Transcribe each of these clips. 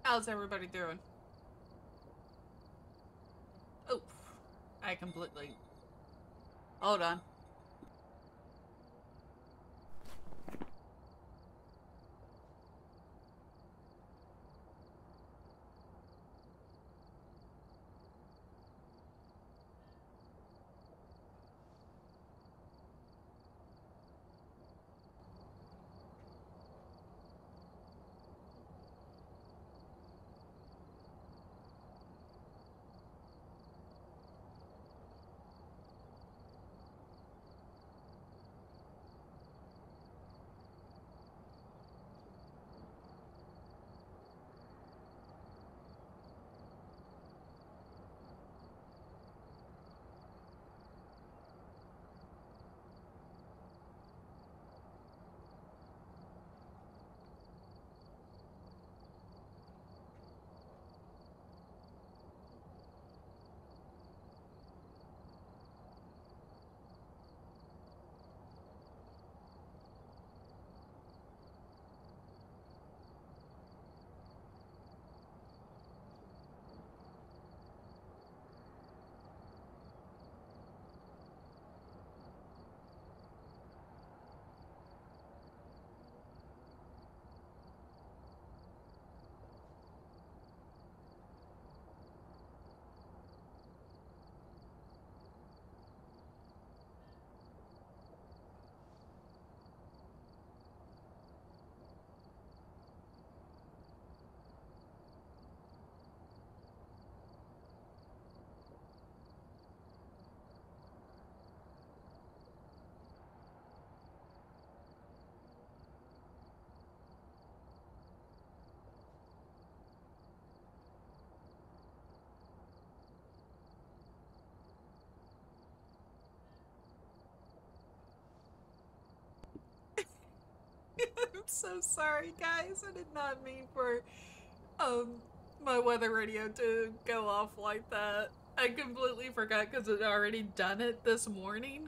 How's everybody doing? Oh, I completely... Hold on. I'm so sorry, guys. I did not mean for, um, my weather radio to go off like that. I completely forgot because it had already done it this morning.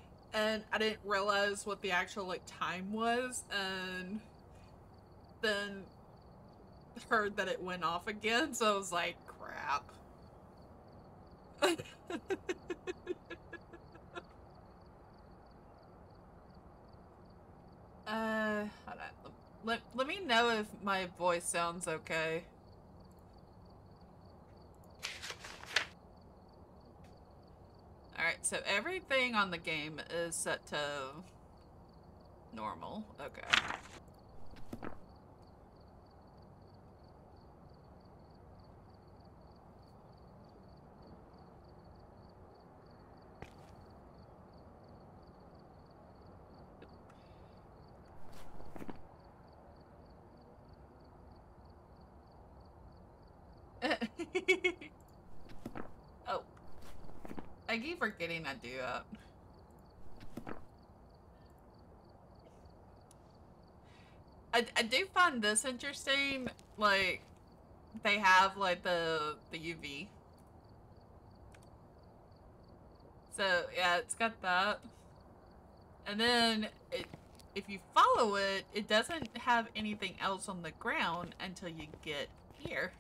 And I didn't realize what the actual, like, time was. And then heard that it went off again. So I was like, crap. Hold on. Let me know if my voice sounds okay. Alright, so everything on the game is set to normal. Okay. Oh, I keep forgetting I do that. I do find this interesting, like, they have, like, the UV. So, yeah, it's got that. And then, if you follow it, it doesn't have anything else on the ground until you get here.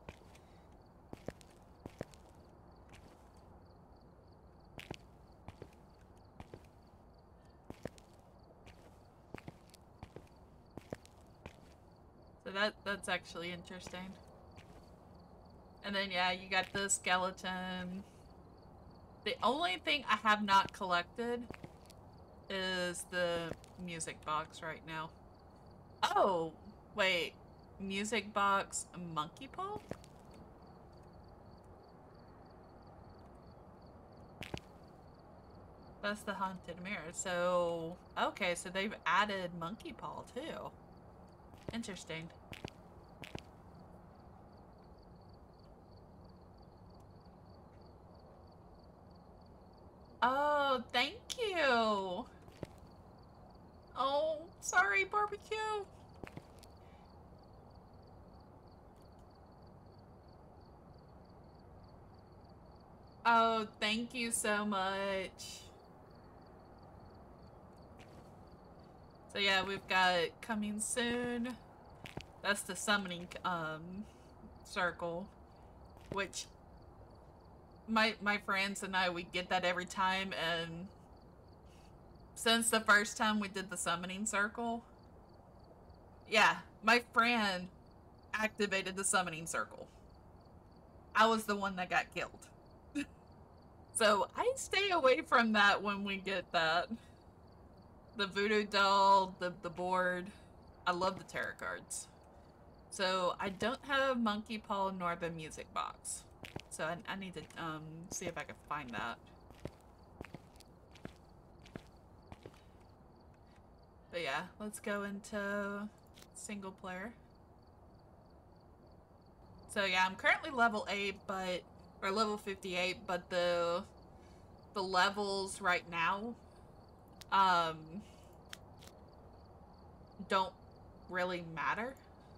So that's actually interesting. And then, yeah, you got the skeleton. The only thing I have not collected is the music box right now. Oh, wait. Music box monkey paw? That's the haunted mirror. So, okay, so they've added monkey paw too. Interesting. Oh, thank you. Oh, sorry, barbecue. Oh, thank you so much. So yeah, we've got coming soon. That's the summoning, circle, which my friends and I, we get that every time, and since the first time we did the summoning circle, yeah, my friend activated the summoning circle. I was the one that got killed. So I stay away from that when we get that. The voodoo doll, the board. I love the tarot cards. So I don't have Monkey Paw nor the music box. So I need to see if I can find that. But yeah, let's go into single player. So yeah, I'm currently level 8, or level 58, but the levels right now don't really matter.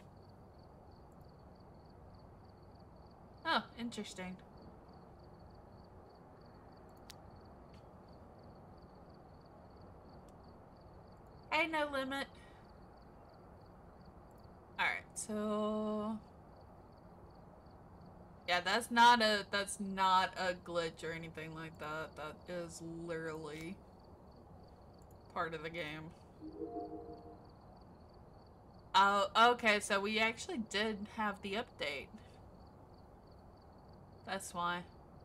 Oh, interesting. Hey, no limit. Alright, so yeah, that's not a glitch or anything like that. That is literally part of the game. Oh, okay, so we actually did have the update. That's why.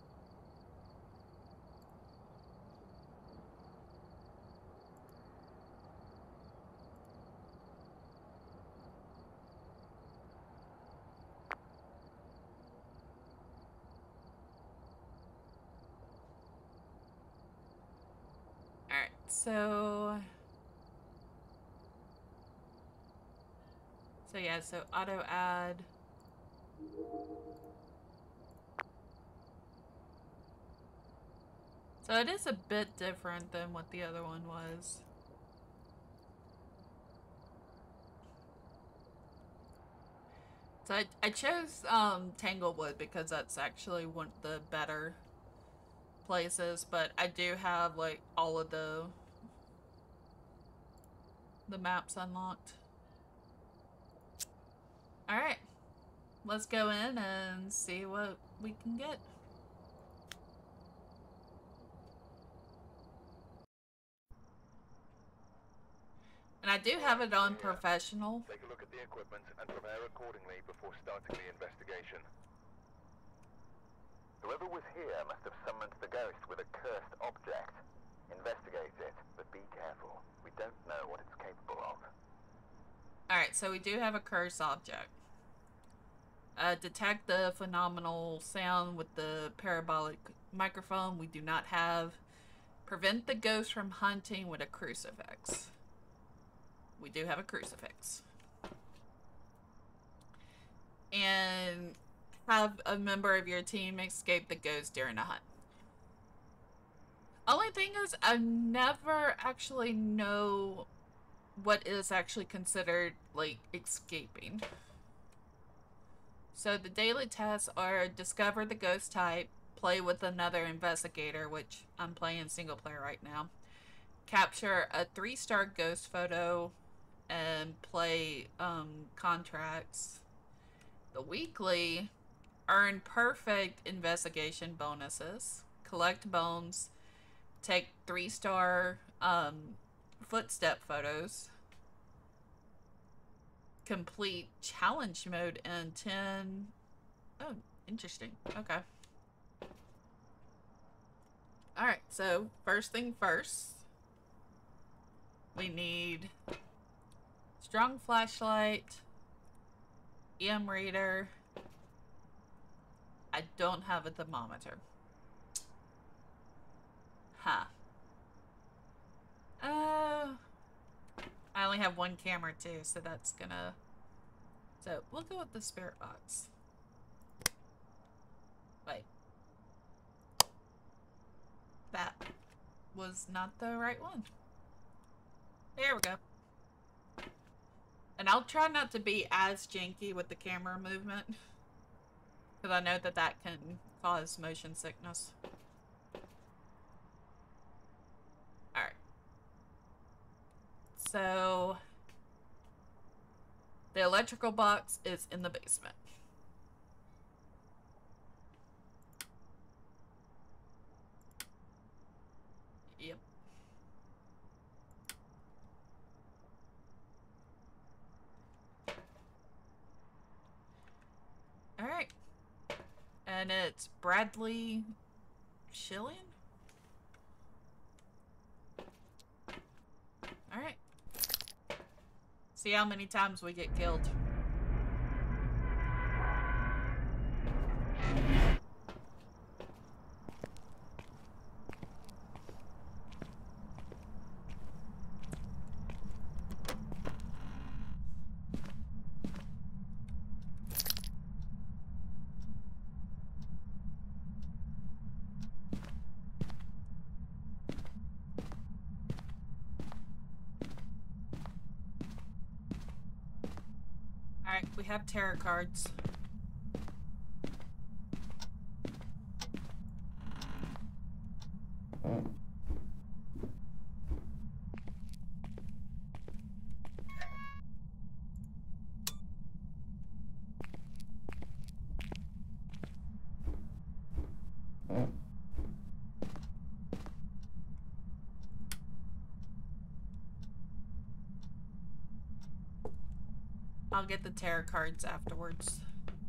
Alright, so yeah, so auto add. So it is a bit different than what the other one was. So I chose Tanglewood because that's actually one of the better places, but I do have like all of the maps unlocked. Alright, let's go in and see what we can get. And I do have it on professional. Take a look at the equipment and prepare accordingly before starting the investigation. Whoever was here must have summoned the ghost with a cursed object. Investigate it, but be careful. We don't know what it's capable of. Alright, so we do have a curse object. Detect the phenomenal sound with the parabolic microphone. We do not have. Prevent the ghost from hunting with a crucifix. We do have a crucifix. And have a member of your team escape the ghost during a hunt. Only thing is, I never actually know what is actually considered, like, escaping. So the daily tasks are discover the ghost type, play with another investigator, which I'm playing single player right now, capture a 3-star ghost photo, and play contracts. The weekly, earn perfect investigation bonuses, collect bones, take 3-star footstep photos, complete challenge mode in 10. Oh, interesting. Okay. Alright, so first thing first, we need strong flashlight, EM reader. I don't have a thermometer. Huh. I only have one camera too, so that's gonna... So, we'll go with the spirit box. Wait. That was not the right one. There we go. And I'll try not to be as janky with the camera movement, because I know that that can cause motion sickness. Alright. So, the electrical box is in the basement. And it's Bradley Schilling? Alright. See how many times we get killed. Alright, we have tarot cards. I'll get the tarot cards afterwards.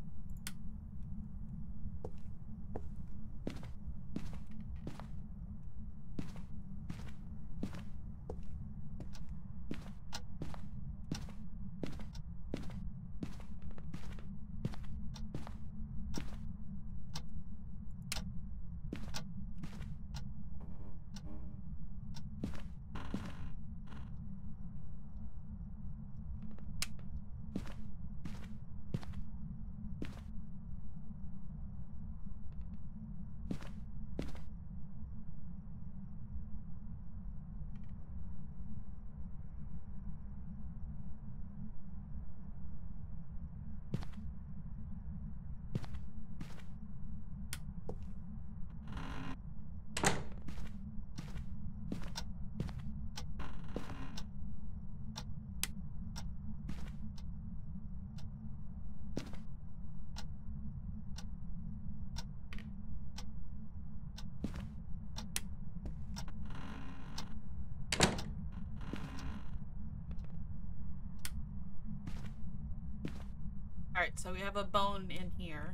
Alright, so we have a bone in here.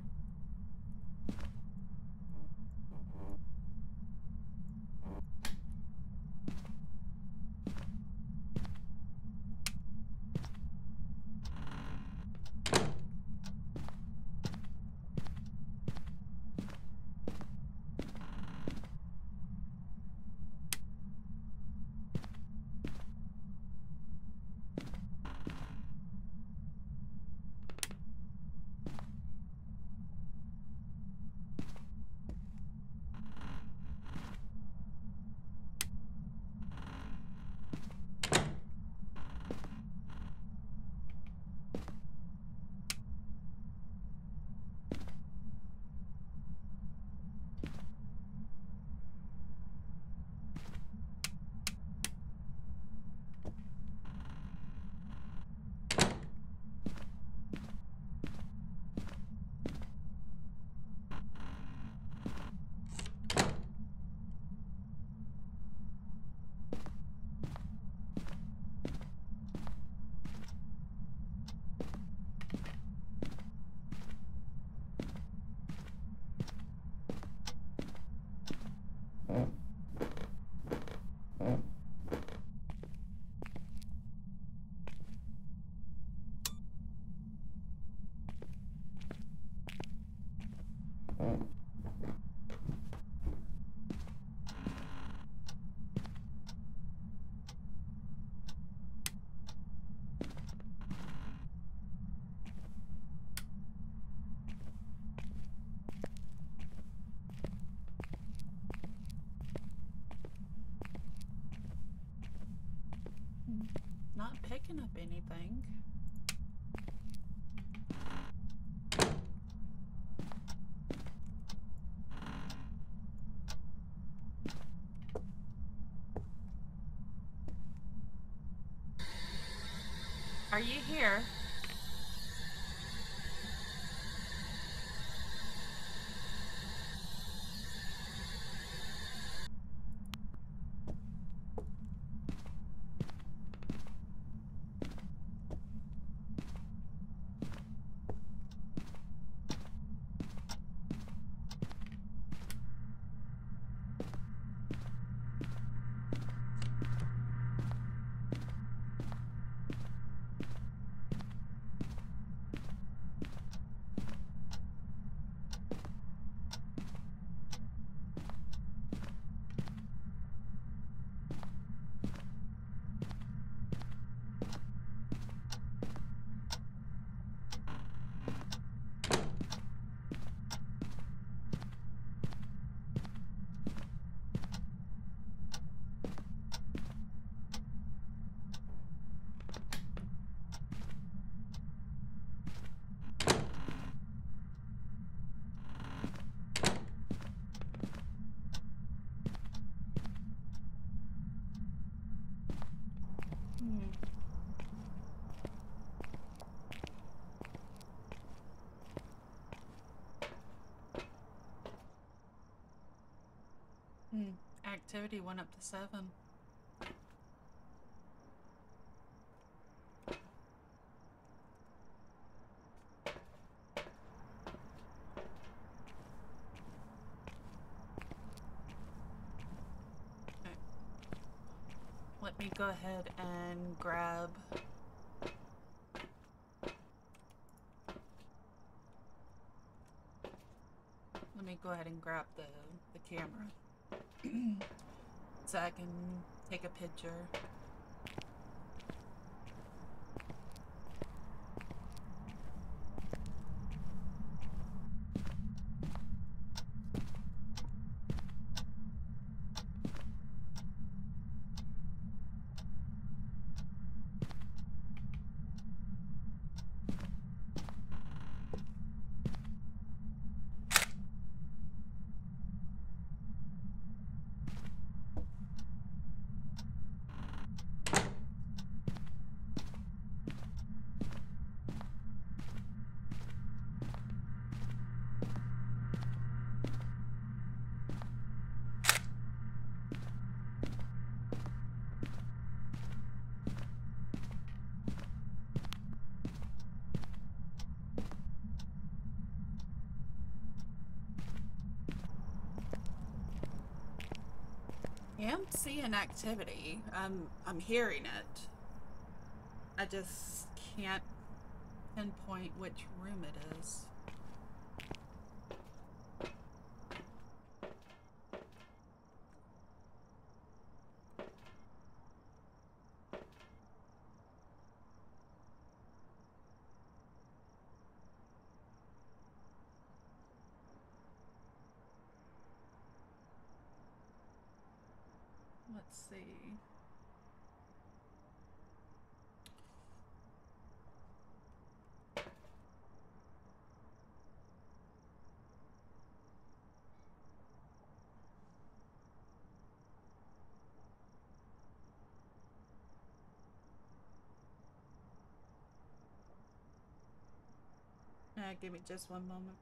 Not picking up anything. Are you here? activity went up to 7. Okay. Let me go ahead and grab... Let me go ahead and grab the camera so I can take a picture. I am seeing activity. I'm hearing it. I just can't pinpoint which room it is. Let's see. Give me just one moment.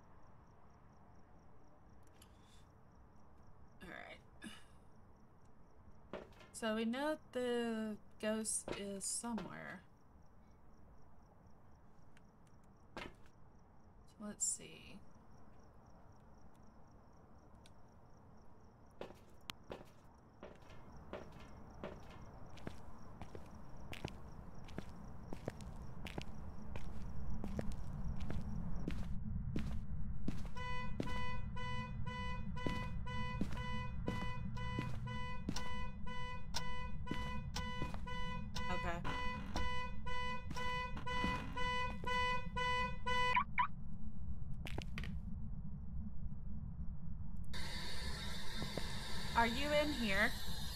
Alright. So we know the ghost is somewhere. So let's see. Okay. Are you in here?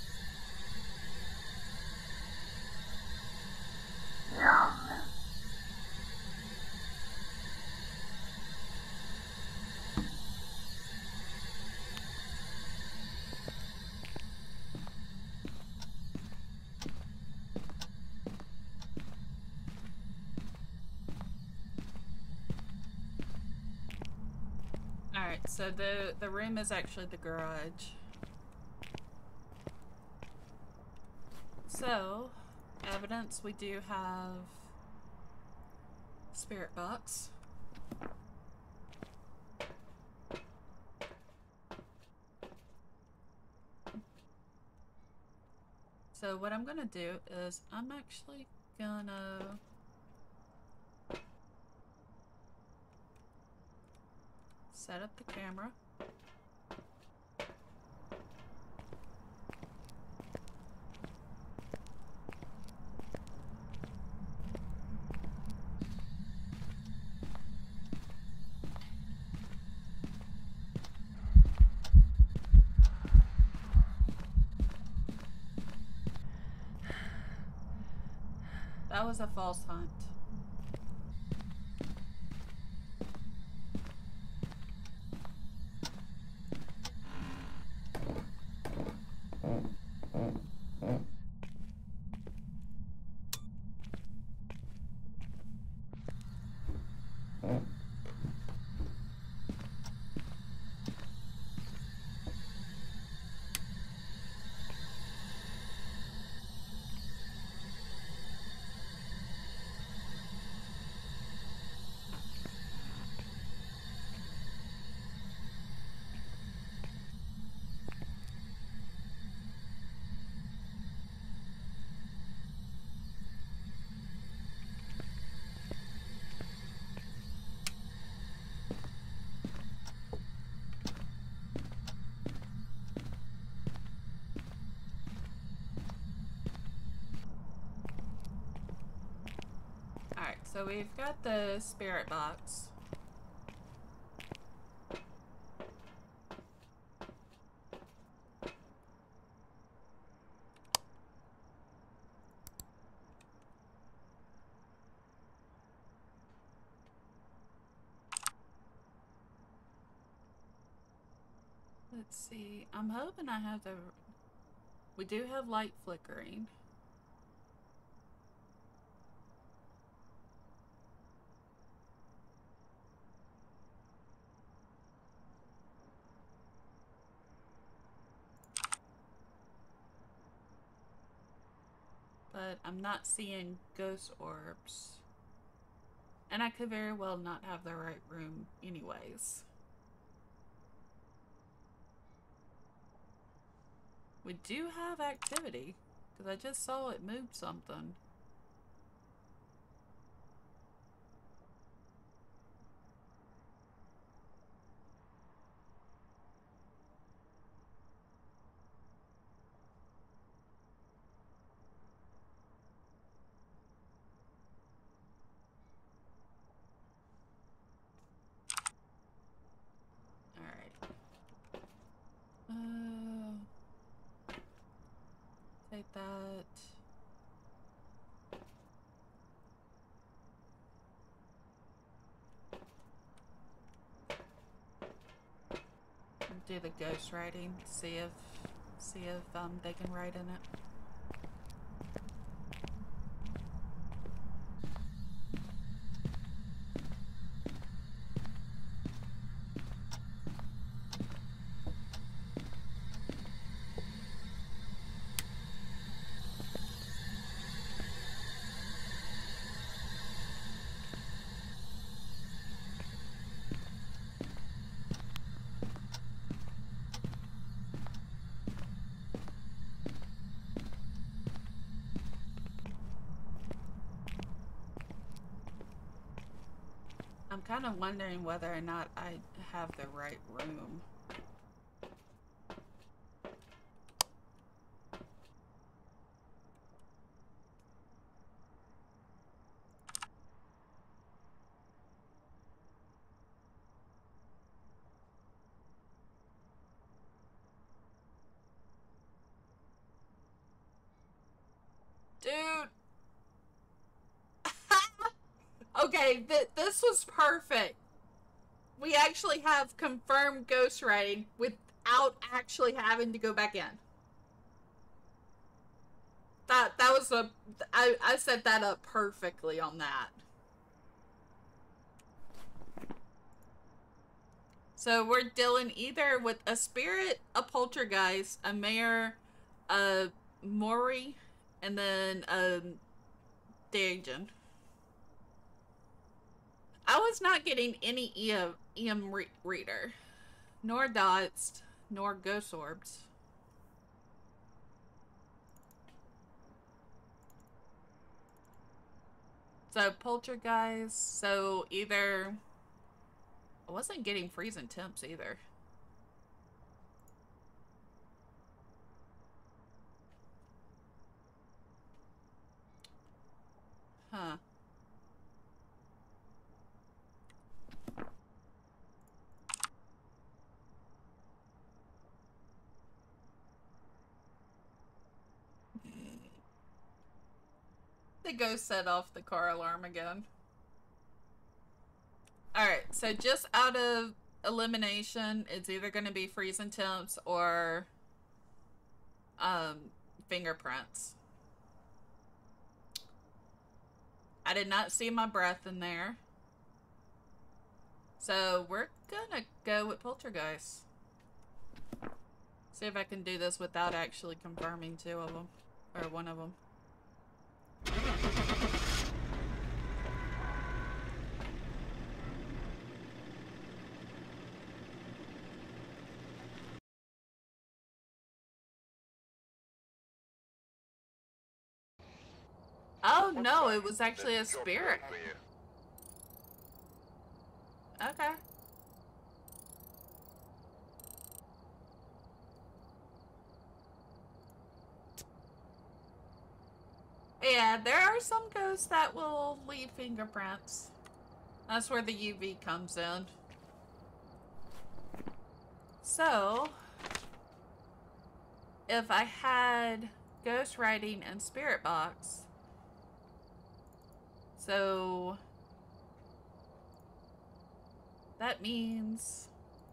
Alright, so the room is actually the garage. So, evidence, we do have spirit box. So what I'm gonna do is I'm actually gonna set up the camera. That was a false hunt. So we've got the spirit box. Let's see. I'm hoping I have the... We do have light flickering. But I'm not seeing ghost orbs. And I could very well not have the right room anyways. We do have activity, because I just saw it move something. Take that. Do the ghost writing. See if they can write in it. I'm kind of wondering whether or not I have the right room. Dude! Okay, this was perfect. We actually have confirmed ghostwriting without actually having to go back in. That was I set that up perfectly on that. So we're dealing either with a spirit, a poltergeist, a mayor, a Mori, and then a Daejeon. I was not getting any EM reader, nor dots, nor ghost orbs. So poltergeist, so either... I wasn't getting freezing temps either. Huh. The ghost set off the car alarm again. Alright, so just out of elimination, it's either going to be freezing temps or fingerprints. I did not see my breath in there. So we're gonna go with poltergeist. See if I can do this without actually confirming two of them. Or one of them. Oh no, it was actually a spirit. Okay. Yeah, there are some ghosts that will leave fingerprints. That's where the UV comes in. So, if I had ghost writing and spirit box, so that means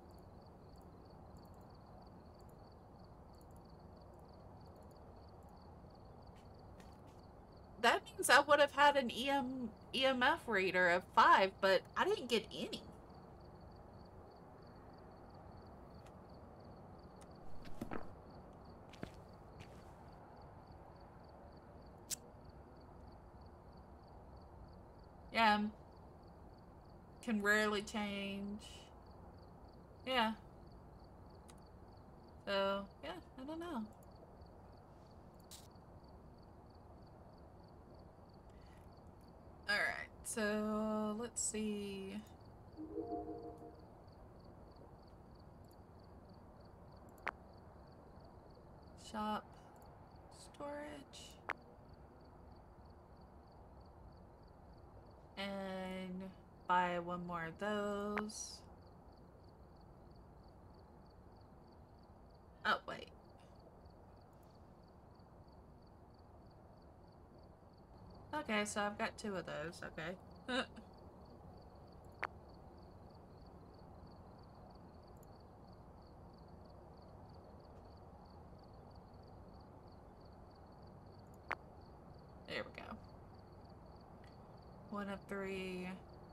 I would have had an EMF reader of 5, but I didn't get any. Yeah, can rarely change. Yeah. So, yeah, I don't know. Alright, so let's see. Shop. Storage. And buy one more of those. Oh, wait. Okay, so I've got 2 of those. Okay. There we go. 1 of 3.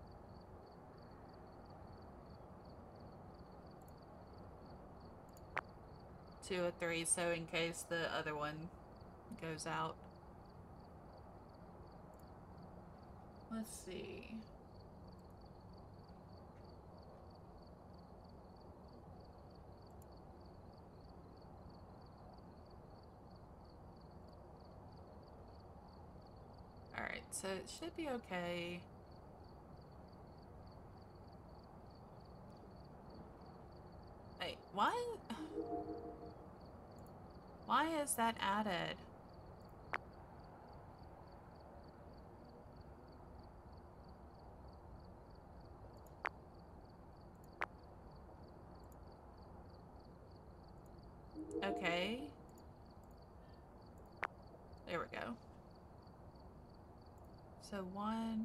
Two of 3, so in case the other one goes out. Let's see. Alright, so it should be okay. Wait, what? Why is that added? Okay. There we go. So 1.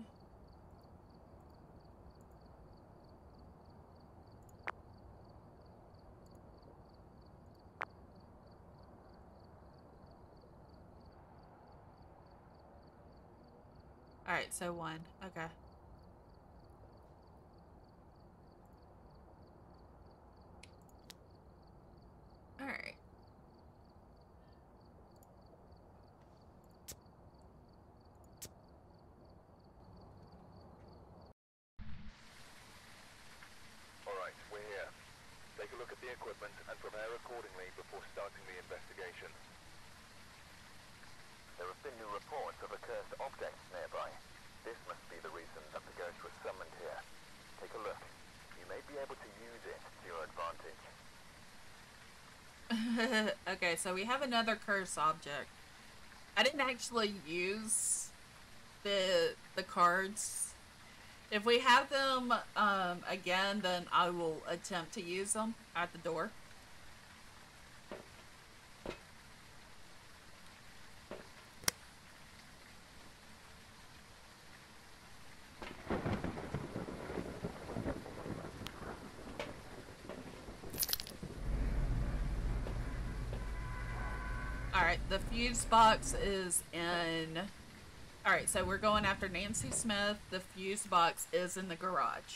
Alright, so 1. Okay. Alright. Alright, we're here. Take a look at the equipment and prepare accordingly before starting the investigation. There have been new reports of accursed objects nearby. This must be the reason that the ghost was summoned here. Take a look. You may be able to use it to your advantage. Okay, so we have another curse object. I didn't actually use the cards. If we have them again, then I will attempt to use them at the door. Alright, the fuse box is in... Alright, so we're going after Nancy Smith. The fuse box is in the garage.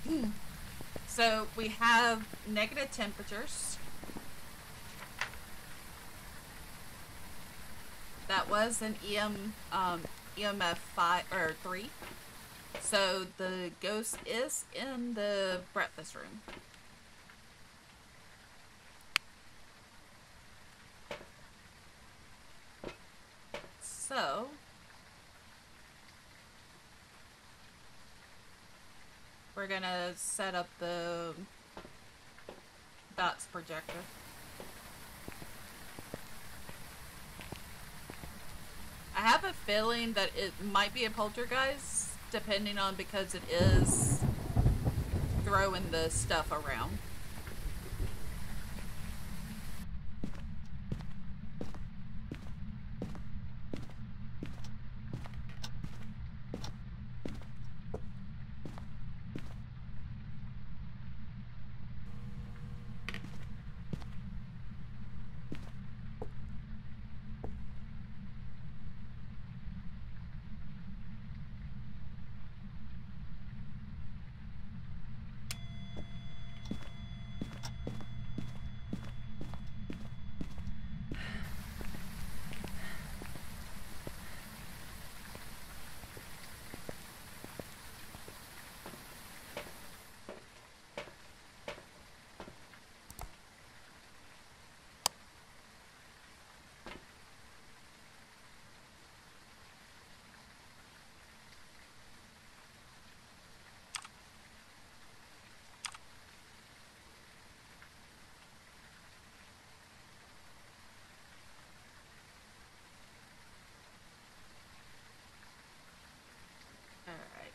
So we have negative temperatures. That was an EMF 5 or 3. So the ghost is in the breakfast room. So we're gonna set up the dots projector. I have a feeling that it might be a poltergeist, depending on, because it is throwing the stuff around. Alright.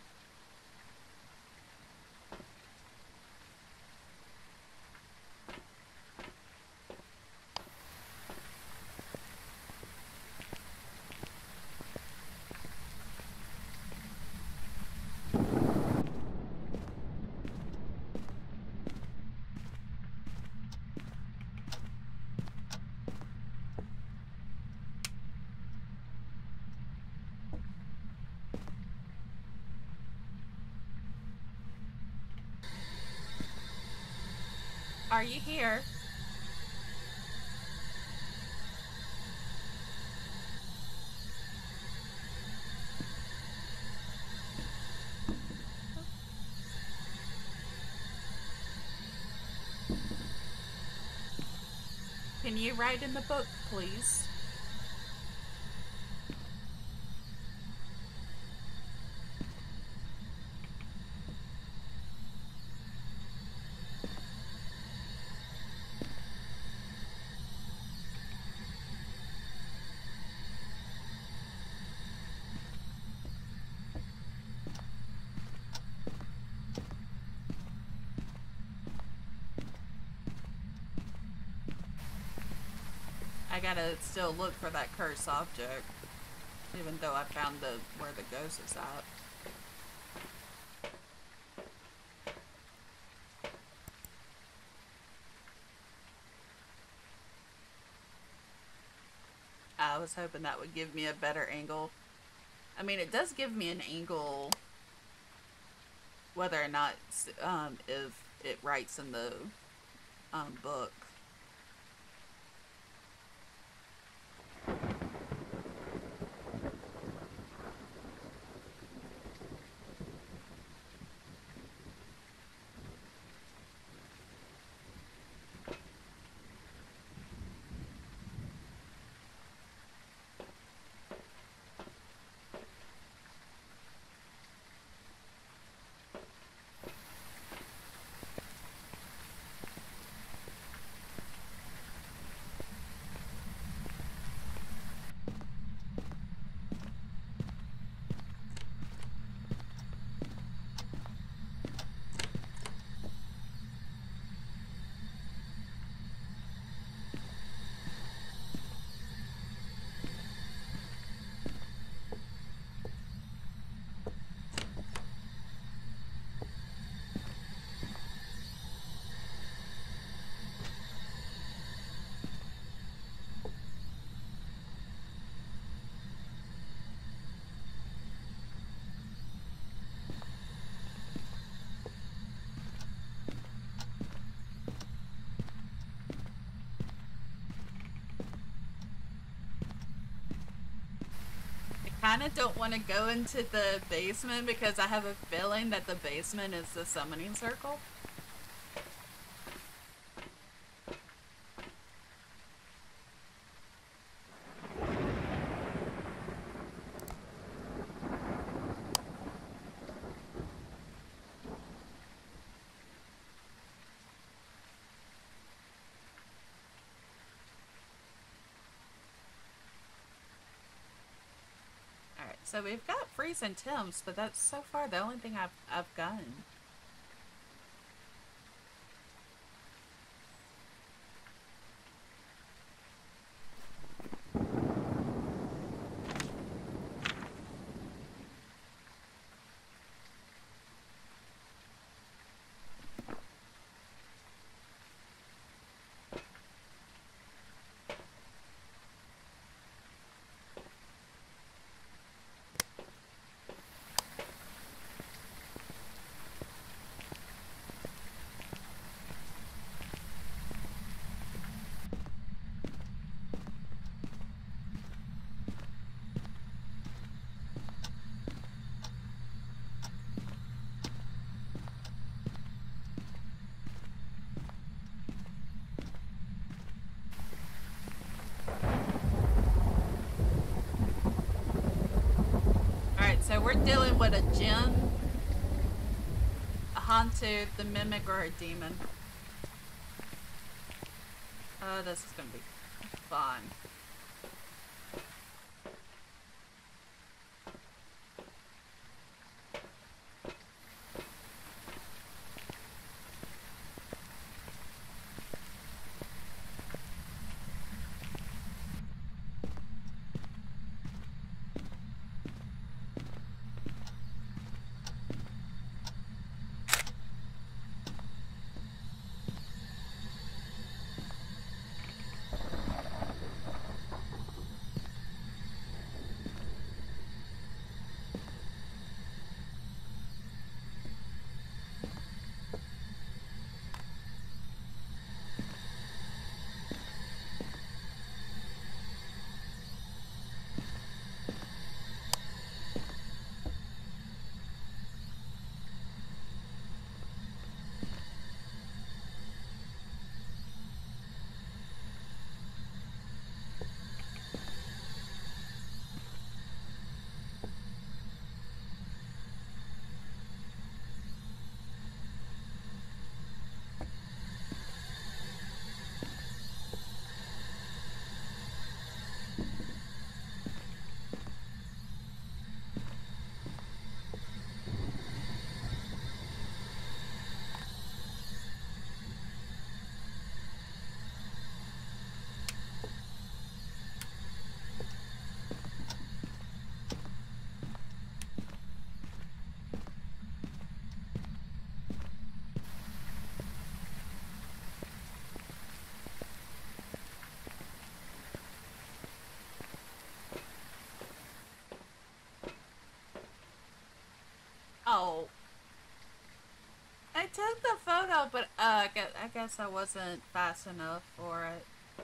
Are you here? Can you write in the book, please? I gotta still look for that cursed object, even though I found where the ghost is at. I was hoping that would give me a better angle. I mean, it does give me an angle, whether or not if it writes in the book. kind of don't want to go into the basement because I have a feeling that the basement is the summoning circle. So we've got freezing temps, but that's so far the only thing I've gotten. So we're dealing with a djinn, a Hantu, the Mimic, or a demon. Oh, this is gonna be fun. Oh. I took the photo, but I guess I wasn't fast enough for it.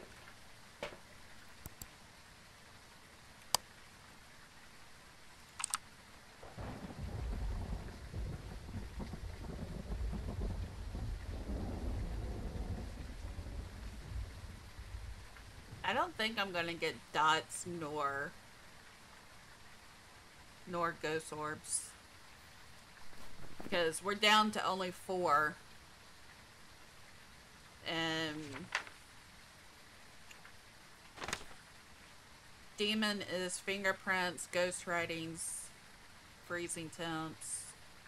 I don't think I'm gonna get dots nor ghost orbs. Because we're down to only 4. And demon is fingerprints, ghost writings, freezing temps.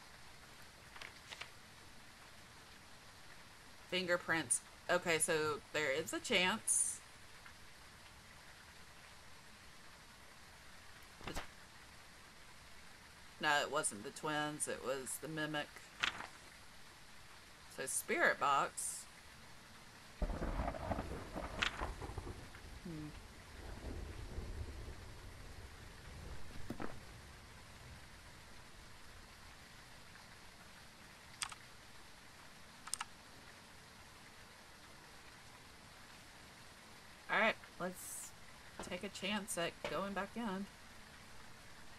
Fingerprints. Okay, so there is a chance. No, it wasn't the twins, it was the mimic. So spirit box. Alright, let's take a chance at going back in.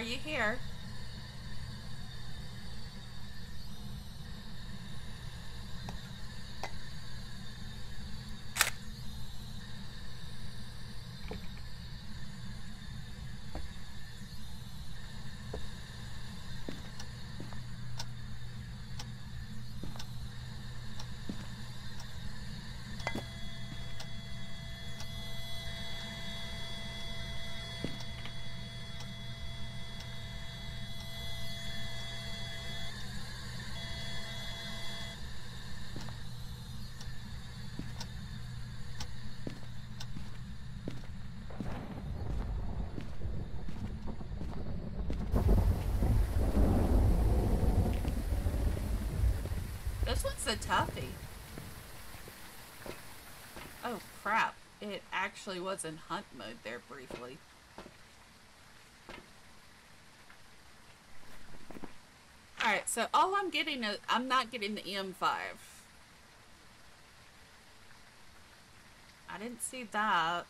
Are you here? This one's a toughie. Oh crap. It actually was in hunt mode there briefly. Alright, so all I'm getting is, I'm not getting the M5. I didn't see that.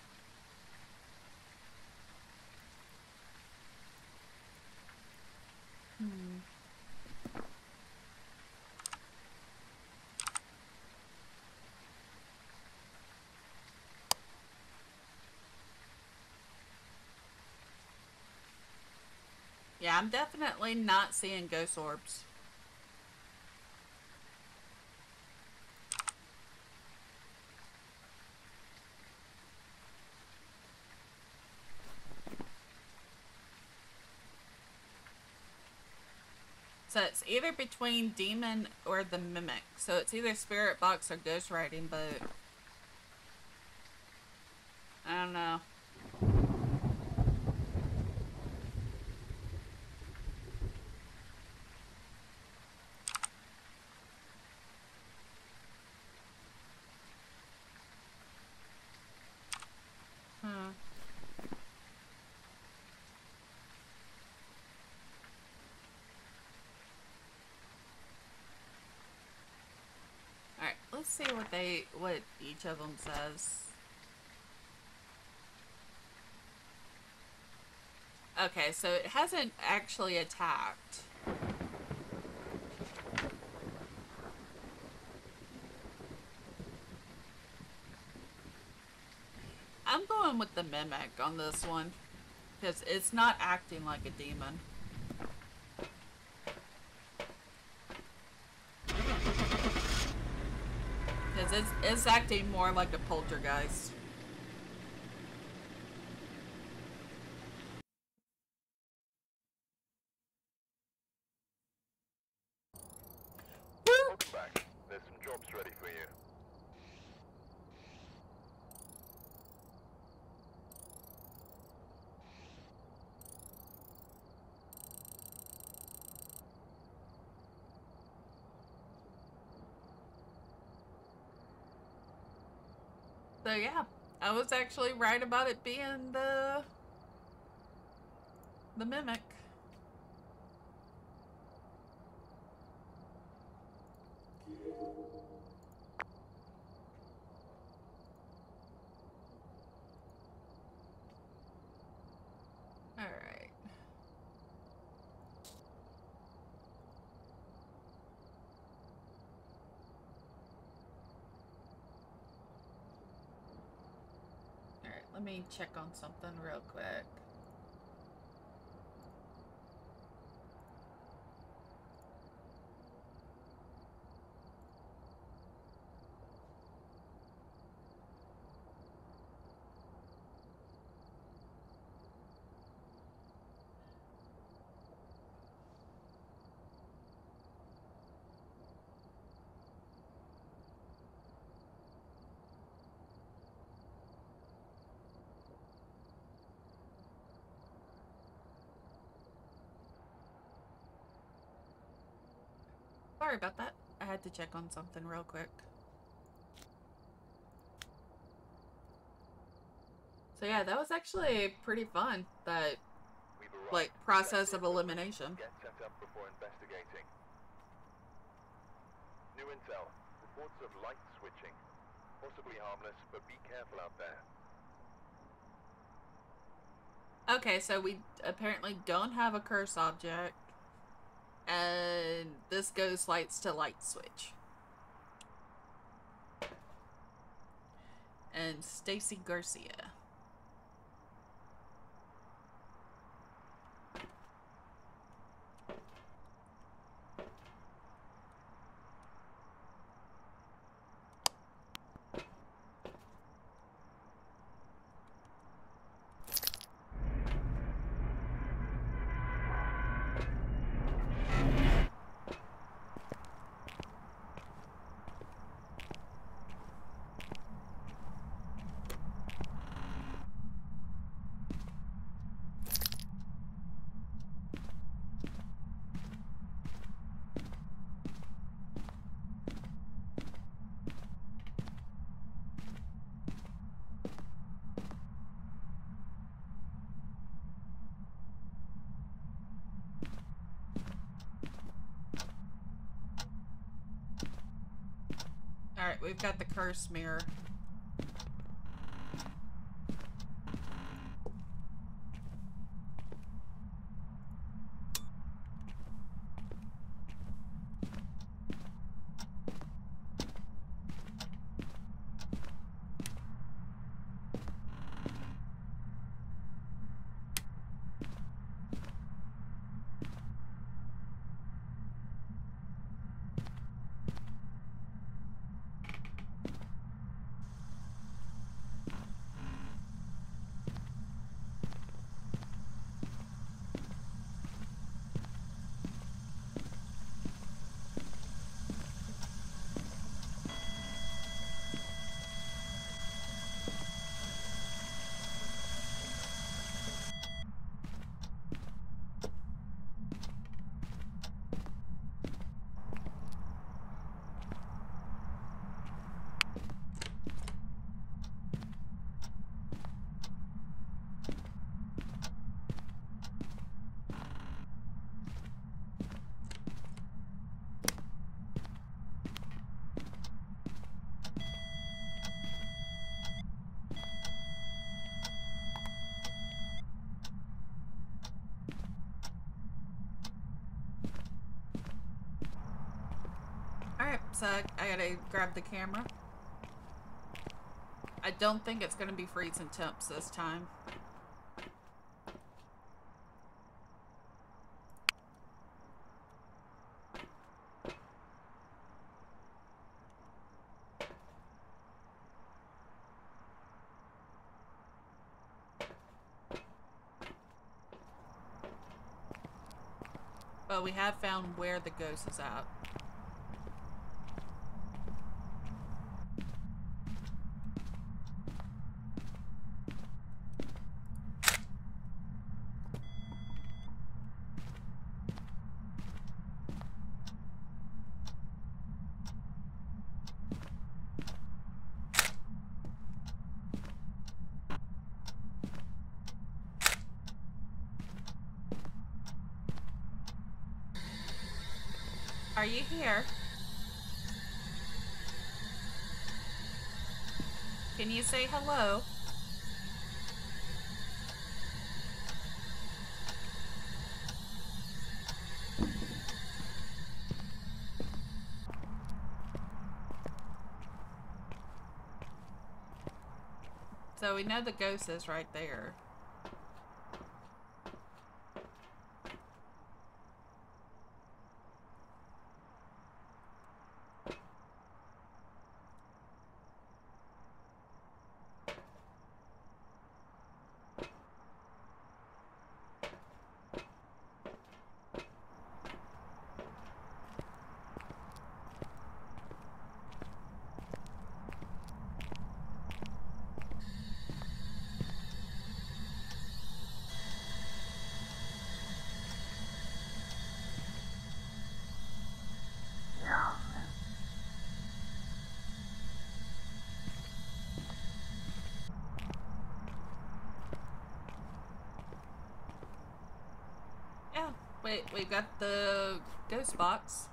Yeah, I'm definitely not seeing ghost orbs. So it's either between demon or the mimic. So it's either spirit box or ghost writing, but I don't know. Alright, let's see what each of them says. Okay, so it hasn't actually attacked. I'm going with the mimic on this one, because it's not acting like a demon. Because it's acting more like a poltergeist. Welcome back. There's some jobs ready for you. So yeah, I was actually right about it being the mimic. Alright. Alright, let me check on something real quick. Sorry about that. I had to check on something real quick. So yeah, that was actually pretty fun. That like process of elimination. Get set up before investigating. New intel. Reports of light switching. Possibly harmless, but be careful out there. Okay, so we apparently don't have a curse object. And this ghost lights to light switch. And Stacy Garcia. Alright, we've got the curse mirror. Alright, so I gotta grab the camera. I don't think it's gonna be freezing temps this time. But we have found where the ghost is at. Are you here? Can you say hello? So we know the ghost is right there. Yeah, wait, we got the ghost box.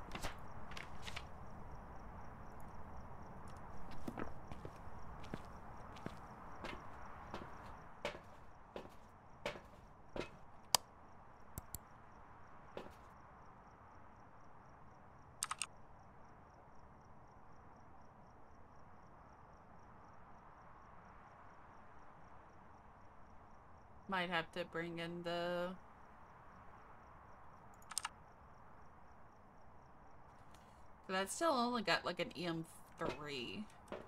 Might have to bring in the... That's still only got like an EM3.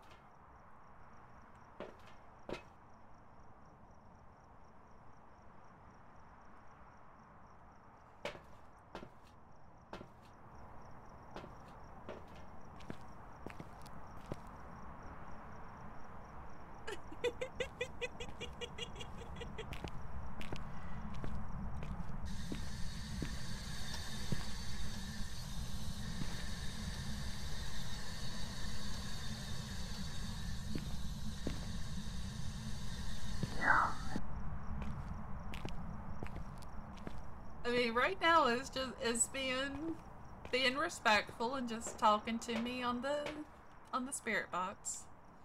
I mean, right now it's being respectful and just talking to me on the spirit box.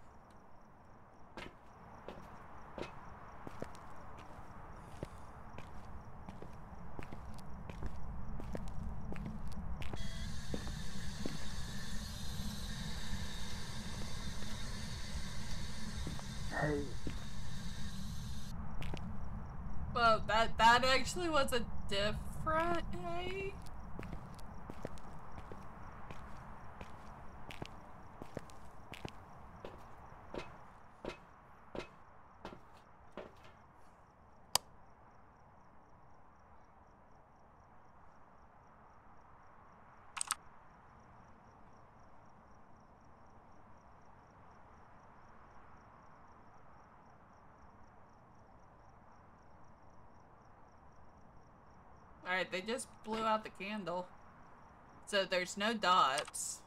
Hey. Well, that actually was a different hey. Alright, they just blew out the candle. So there's no dots.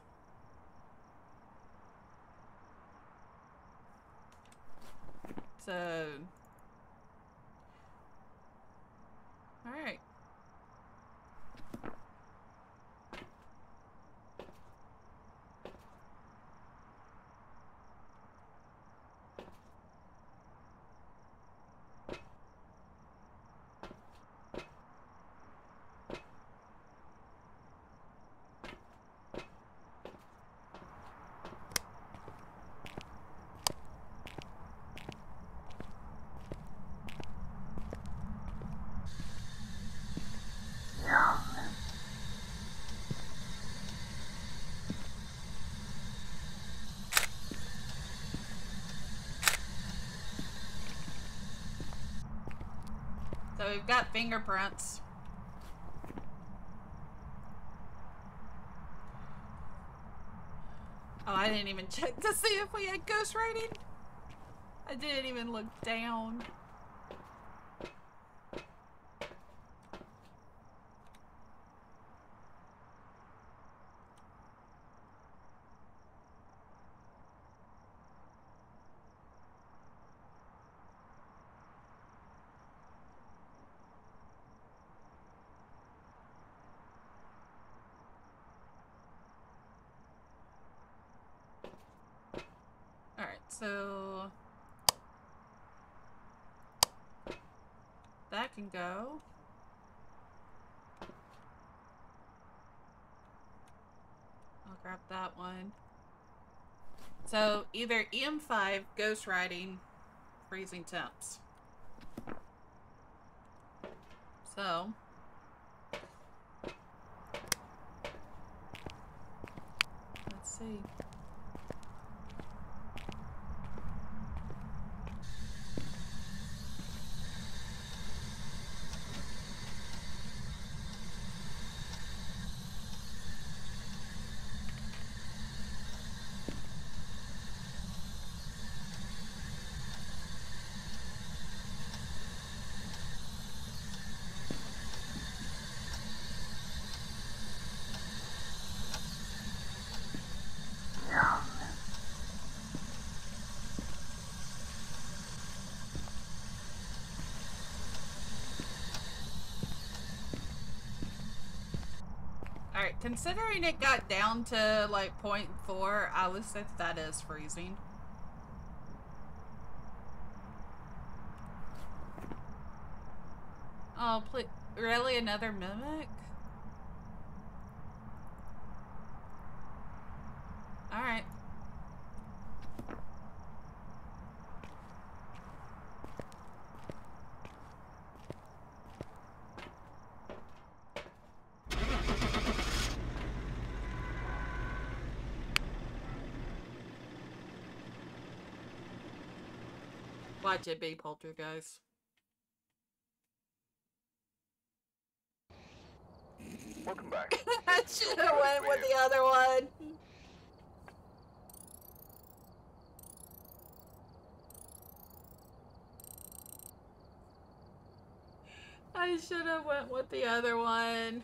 So... Alright. So we've got fingerprints. Oh, I didn't even check to see if we had ghost writing. I didn't even look down. So that can go. I'll grab that one. So either EM5, ghost writing, freezing temps. So let's see. Alright, considering it got down to like 0.4, I would say that is freezing. Oh, please. Really? Another mimic? Alright. Watch it be Poltergeist. Welcome back. I should have went with the other one. I should have went with the other one.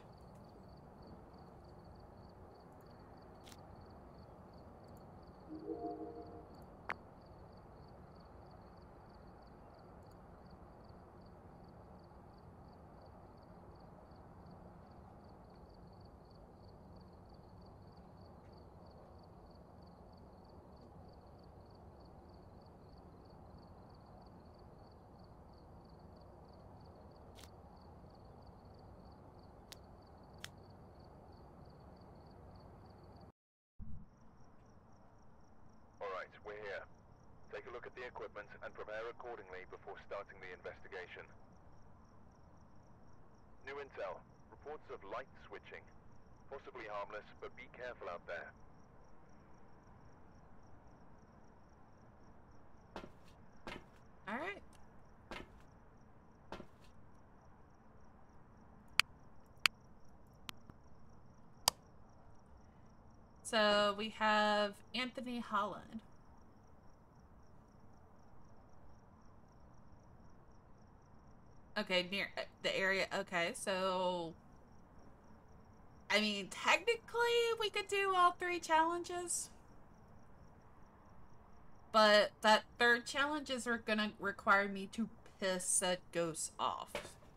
Alright, we're here. Take a look at the equipment and prepare accordingly before starting the investigation. New intel. Reports of light switching. Possibly harmless, but be careful out there. Alright. So we have Anthony Holland. Okay, near the area. Okay, so I mean, technically we could do all 3 challenges. But that 3rd challenges are gonna require me to piss said ghost off.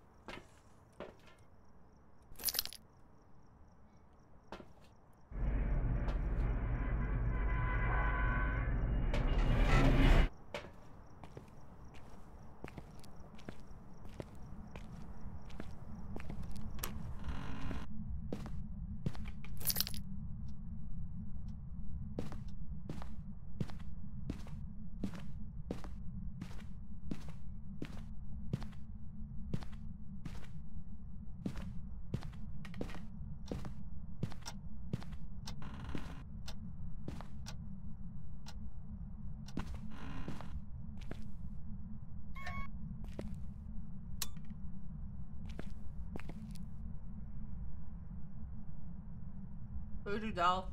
Voodoo doll.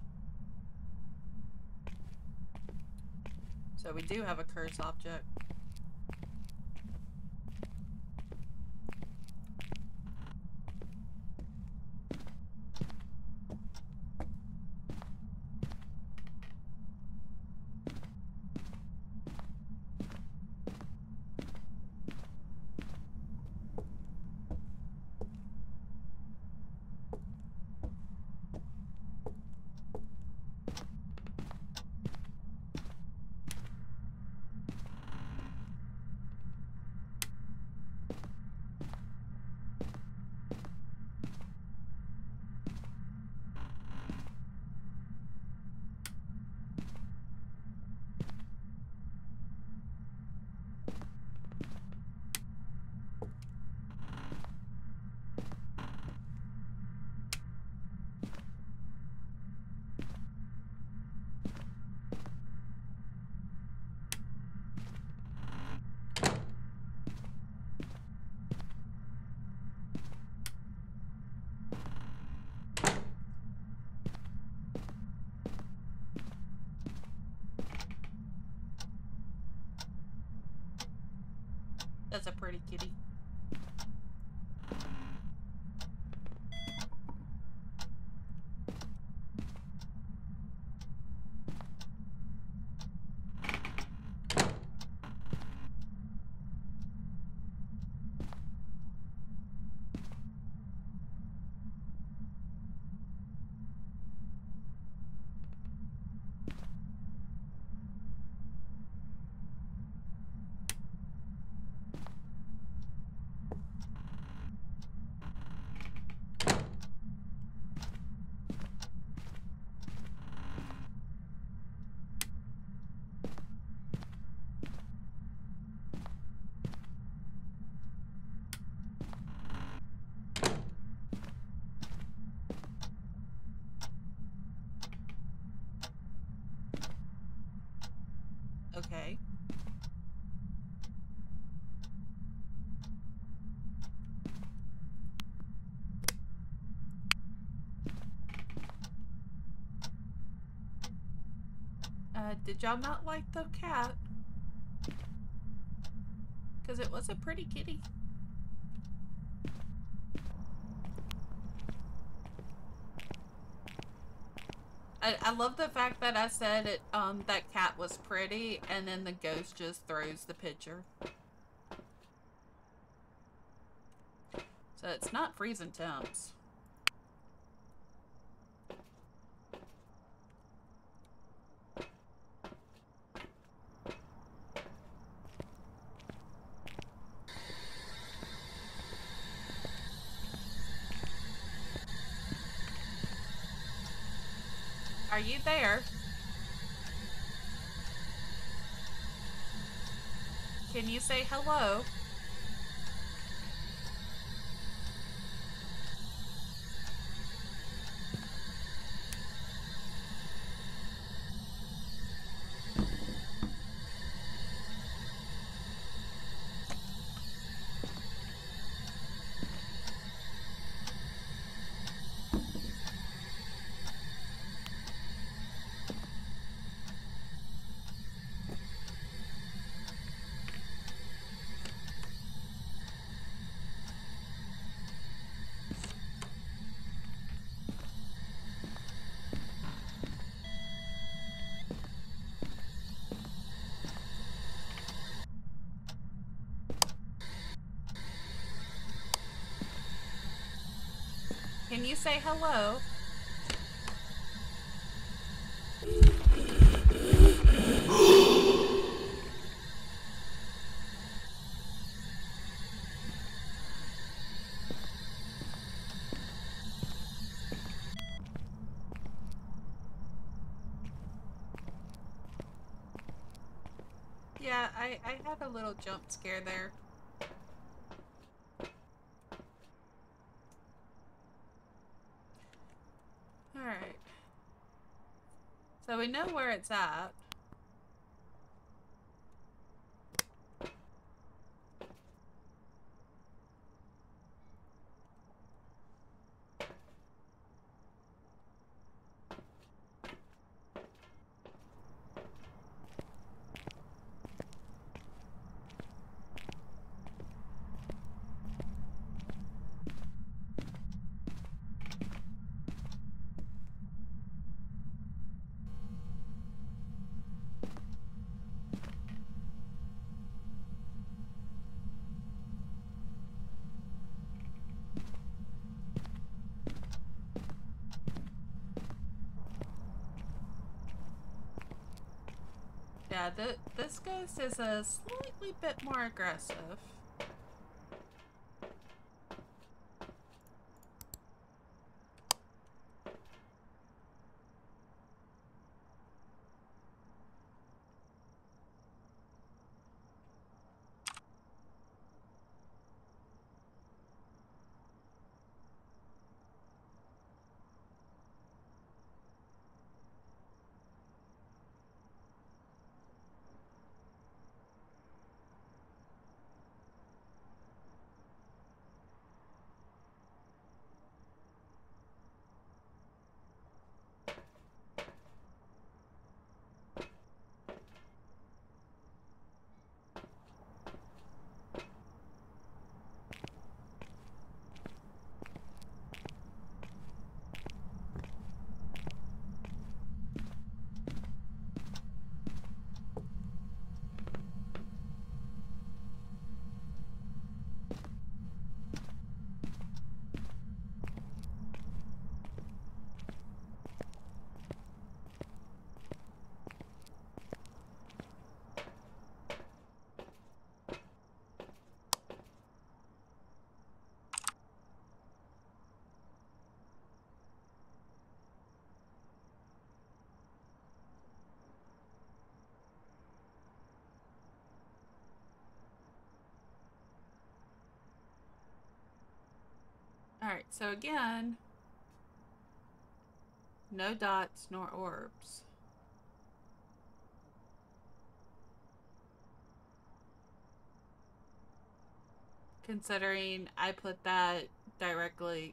So we do have a curse object. That's a pretty kitty. Okay. Did y'all not like the cat? Because it was a pretty kitty. I love the fact that I said it, that cat was pretty, and then the ghost just throws the picture. So it's not freezing temps. Are you there? Can you say hello? Can you say hello? Yeah, I had a little jump scare there. Alright. So we know where it's at. Yeah, this ghost is a slightly bit more aggressive. Alright, so again, no dots nor orbs. Considering I put that directly.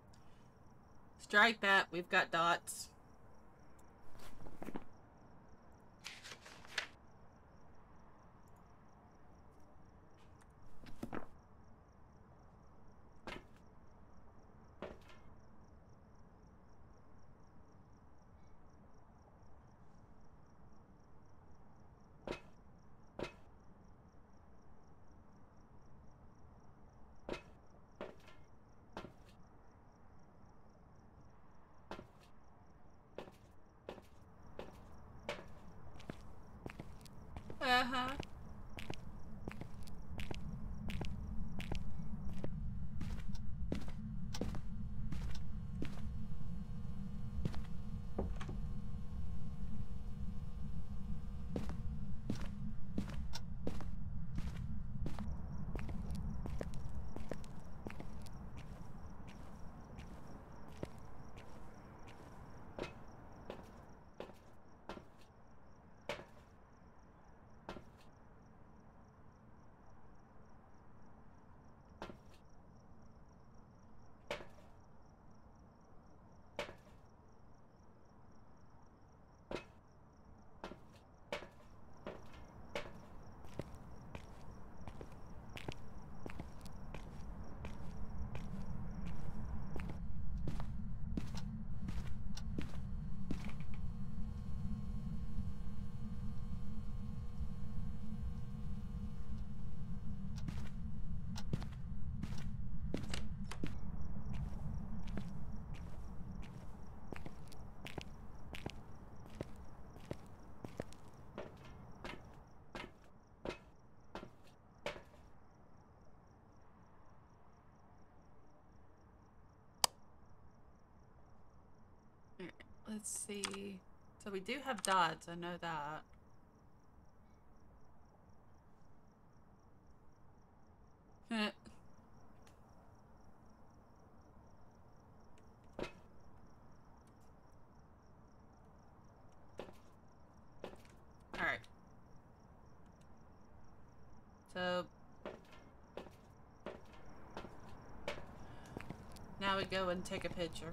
Strike that, we've got dots. Uh-huh. Let's see. So we do have dots, I know that. Alright. So now we go and take a picture.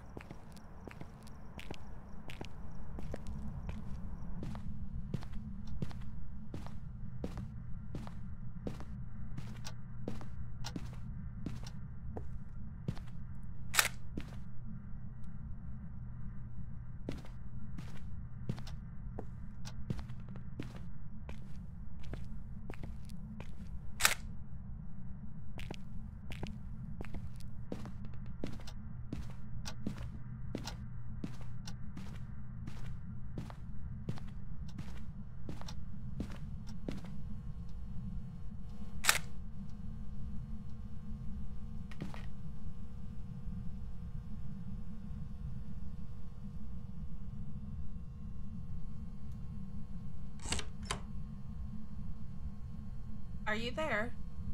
Are you there?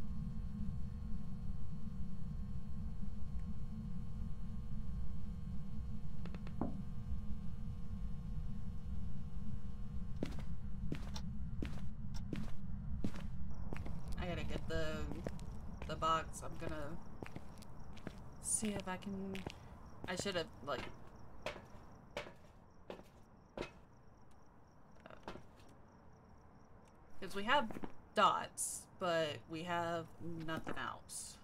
I gotta get the box. I'm gonna see if I can. I should have like. Because we have dots, but we have nothing else.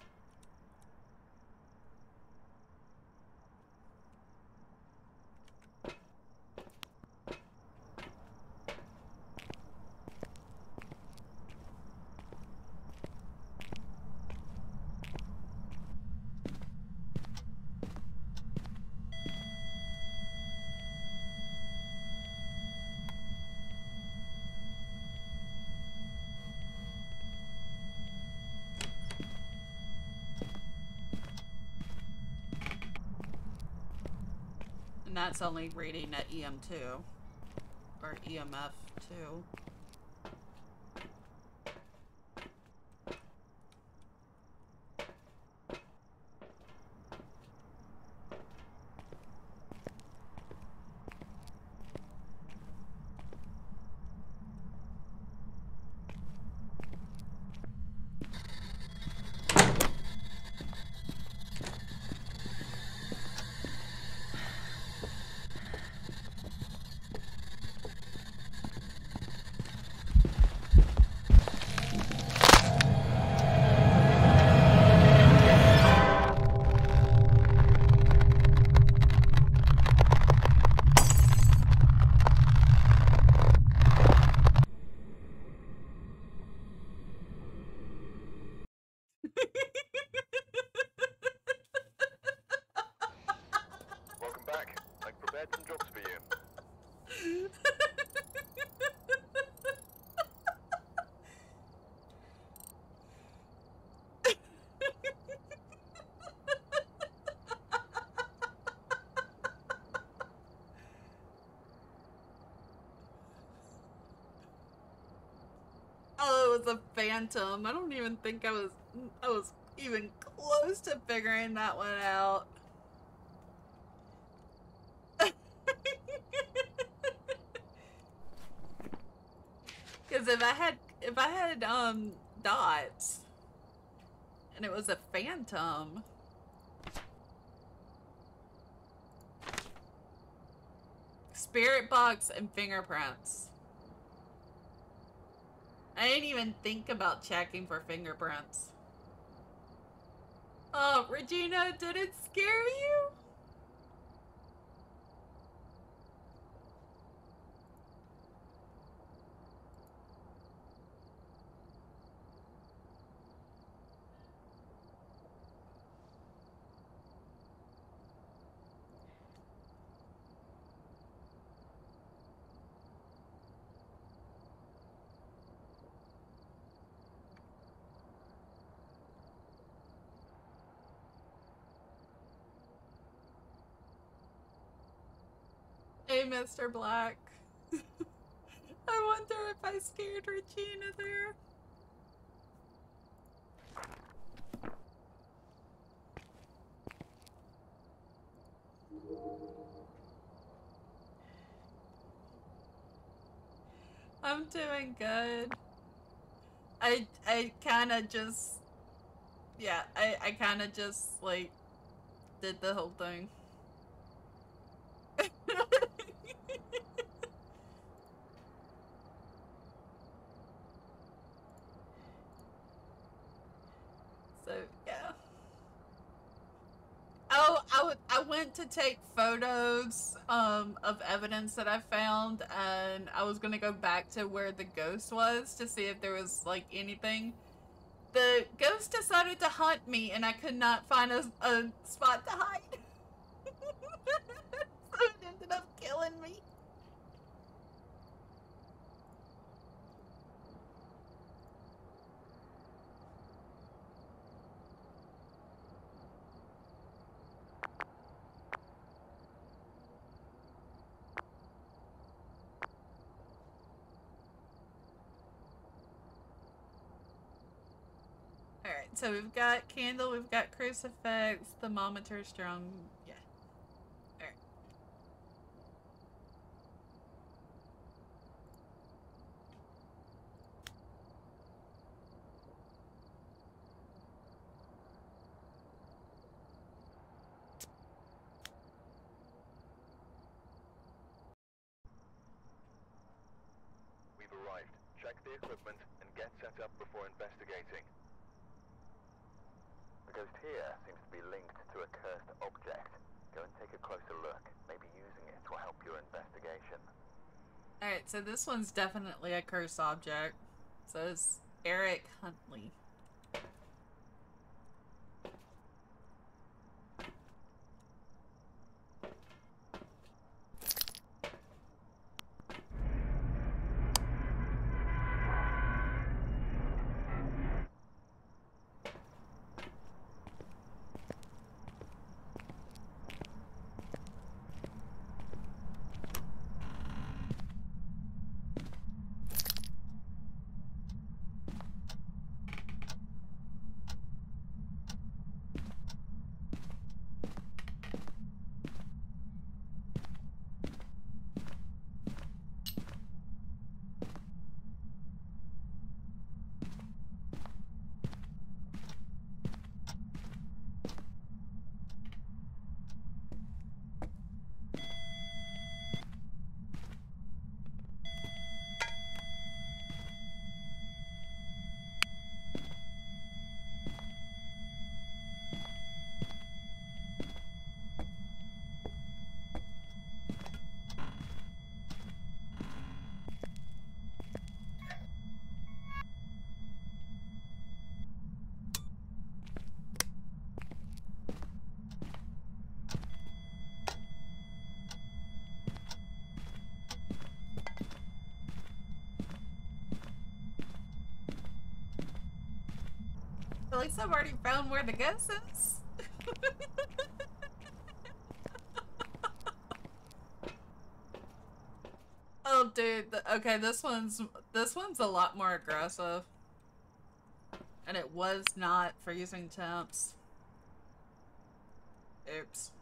And that's only reading at EM2 or EMF2. was a phantom. I don't even think I was even close to figuring that one out. Because if I had dots and it was a phantom. Spirit box and fingerprints. I didn't even think about checking for fingerprints. Oh, Regina, did it scare you? Hey, Mr. Black. I wonder if I scared Regina there. I'm doing good. I kind of just, yeah, I kind of just, like, did the whole thing. So, yeah. Oh, I went to take photos of evidence that I found, and I was gonna go back to where the ghost was to see if there was, like, anything. The ghost decided to hunt me, and I could not find a spot to hide. So it ended up killing me. Alright, so we've got candle, we've got crucifix, thermometer strong. Yeah. Alright. We've arrived. Check the equipment and get set up before investigating. The ghost here seems to be linked to a cursed object. Go and take a closer look. Maybe using it will help your investigation. Alright, so this one's definitely a cursed object. So it's Eric Huntley. At least I've already found where the ghost is. Oh, dude. Okay, this one's a lot more aggressive. And it was not freezing temps. Oops.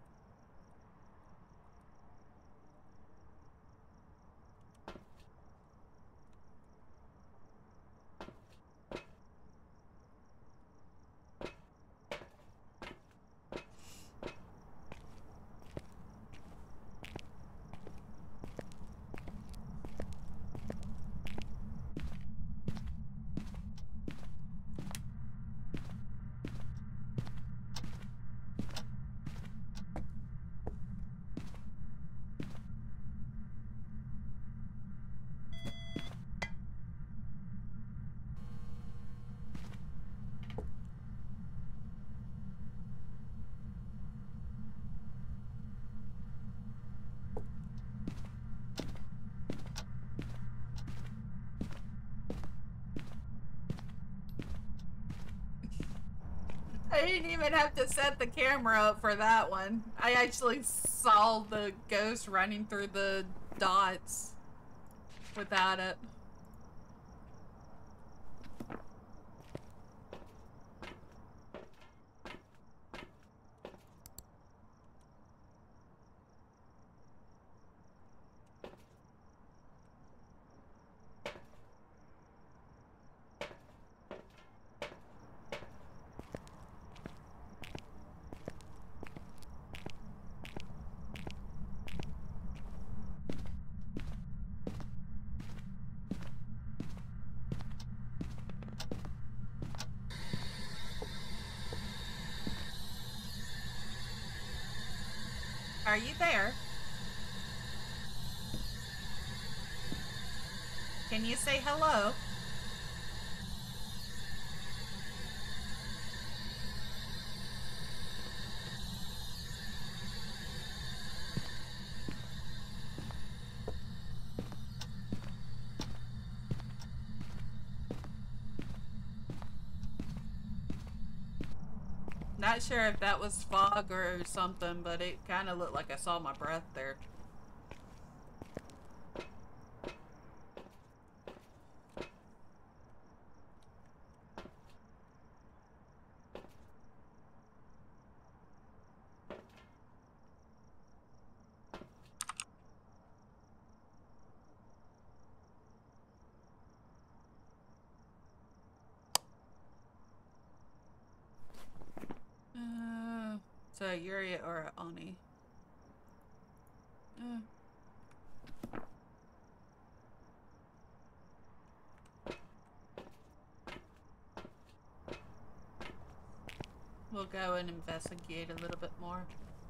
I didn't even have to set the camera up for that one. I actually saw the ghost running through the dots without it. Are you there? Can you say hello? Not sure if that was fog or something, but it kind of looked like I saw my breath there. So Yuri or Oni? We'll go and investigate a little bit more.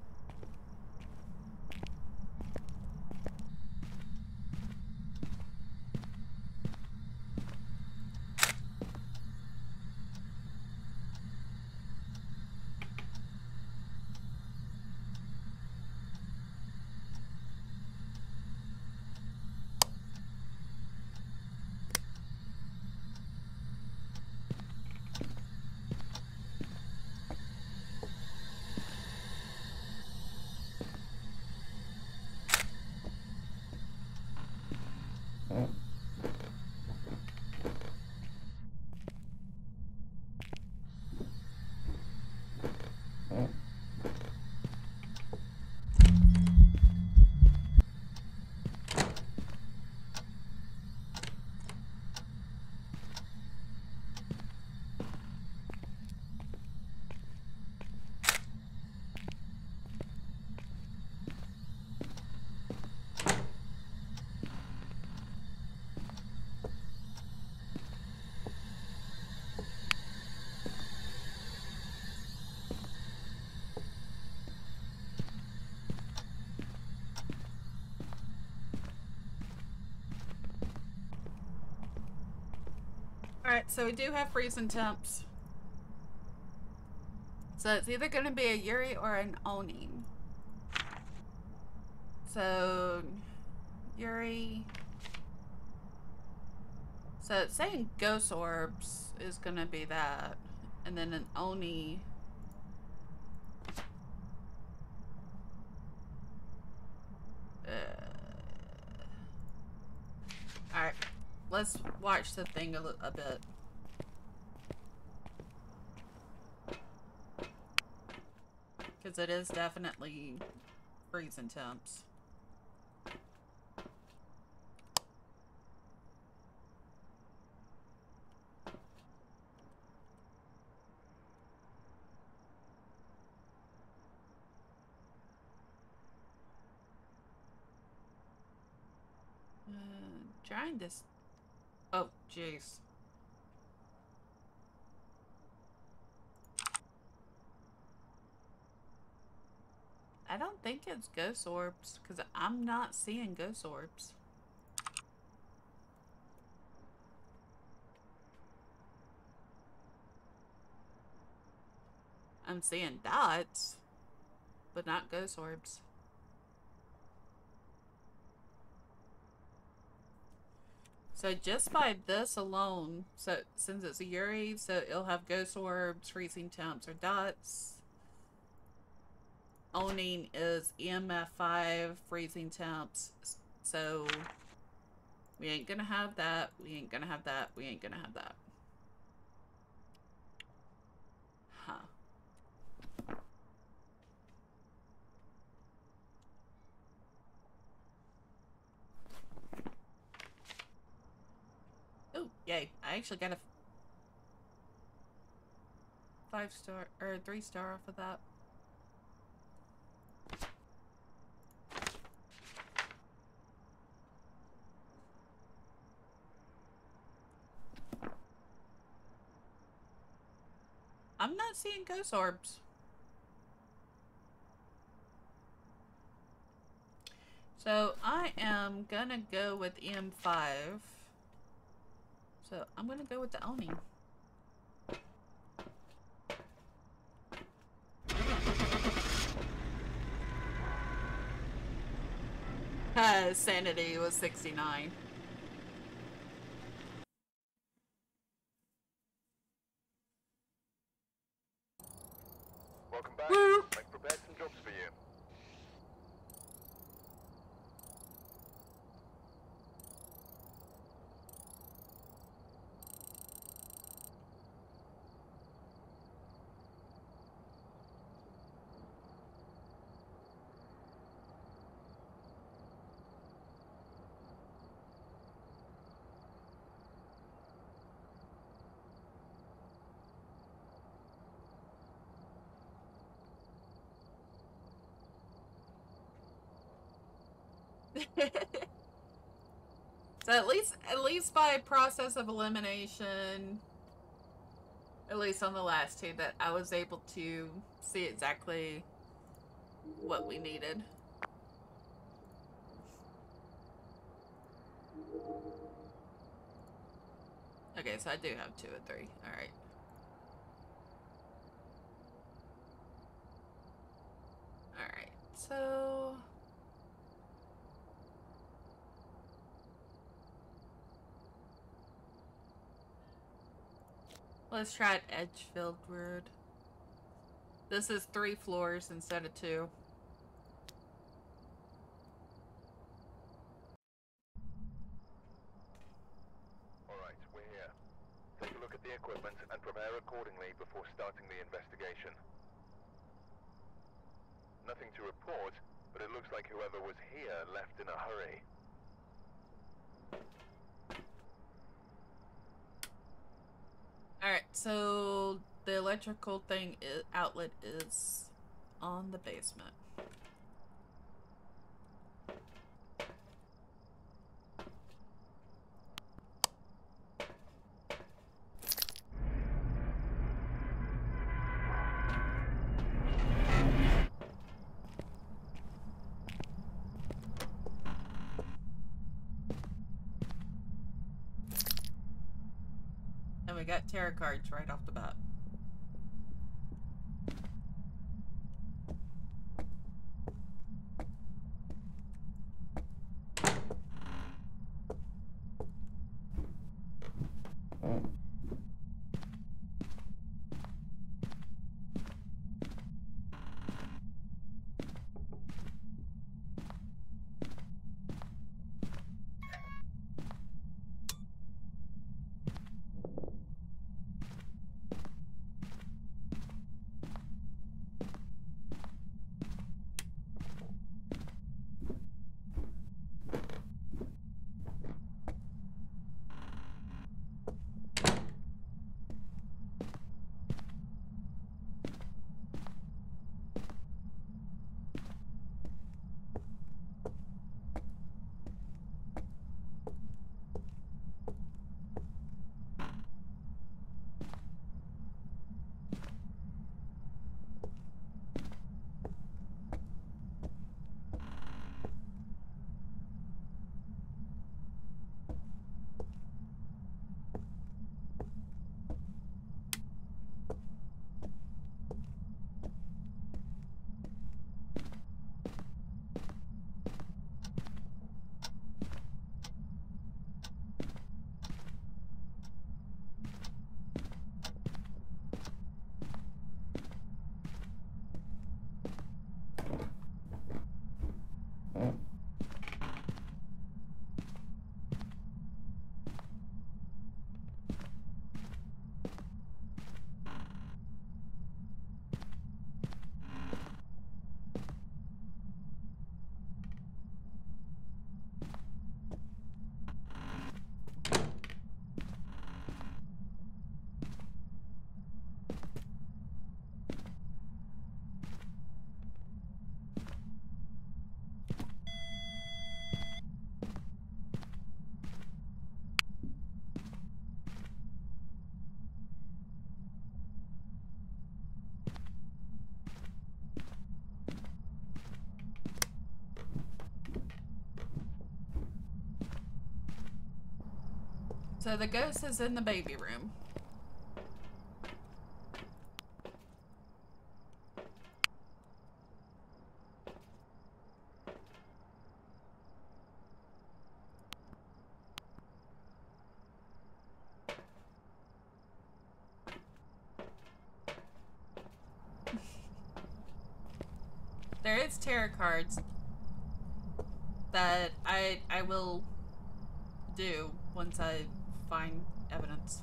Alright, so we do have freezing temps. So it's either going to be a Yuri or an Oni. So, Yuri... So it's saying ghost orbs is going to be that. And then an Oni... Alright, let's watch the thing a bit. Because it is definitely freezing temps. Trying this. Oh, jeez. I don't think it's ghost orbs, because I'm not seeing ghost orbs. I'm seeing dots, but not ghost orbs. So just by this alone, so since it's a Yuri, so it'll have ghost orbs, freezing temps, or dots. Owning is EMF 5, freezing temps. So we ain't gonna have that, we ain't gonna have that, we ain't gonna have that. Huh. Oh, yay. I actually got a 5-star, or 3-star off of that. I'm not seeing ghost orbs. So I am gonna go with EM5. So I'm gonna go with the Oni. Sanity was 69. Welcome back. Woo! I've prepared some jobs for you. So at least by process of elimination, at least on the last two, that I was able to see exactly what we needed. Okay, so I do have 2 and 3. Alright. Alright, so... let's try Edgefield Road. This is 3 floors instead of 2. Alright, we're here. Take a look at the equipment and prepare accordingly before starting the investigation. Nothing to report, but it looks like whoever was here left in a hurry. Alright, so the electrical thing outlet is on the basement. And we got tarot cards right off the bat. So the ghost is in the baby room. There is tarot cards that I will do once I find evidence.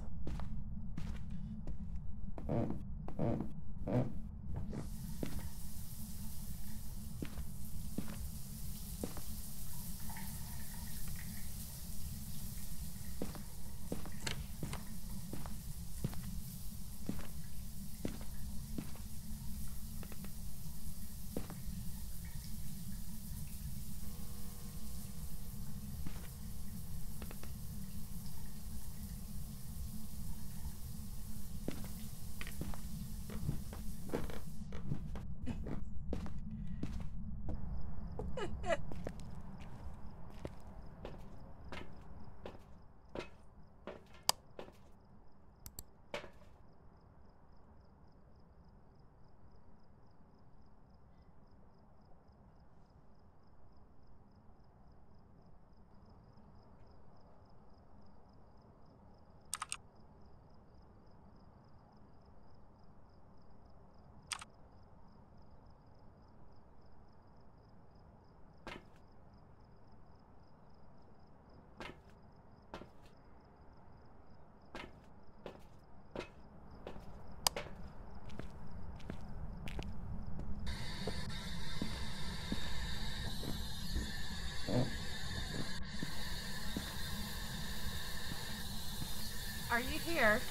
Are you here?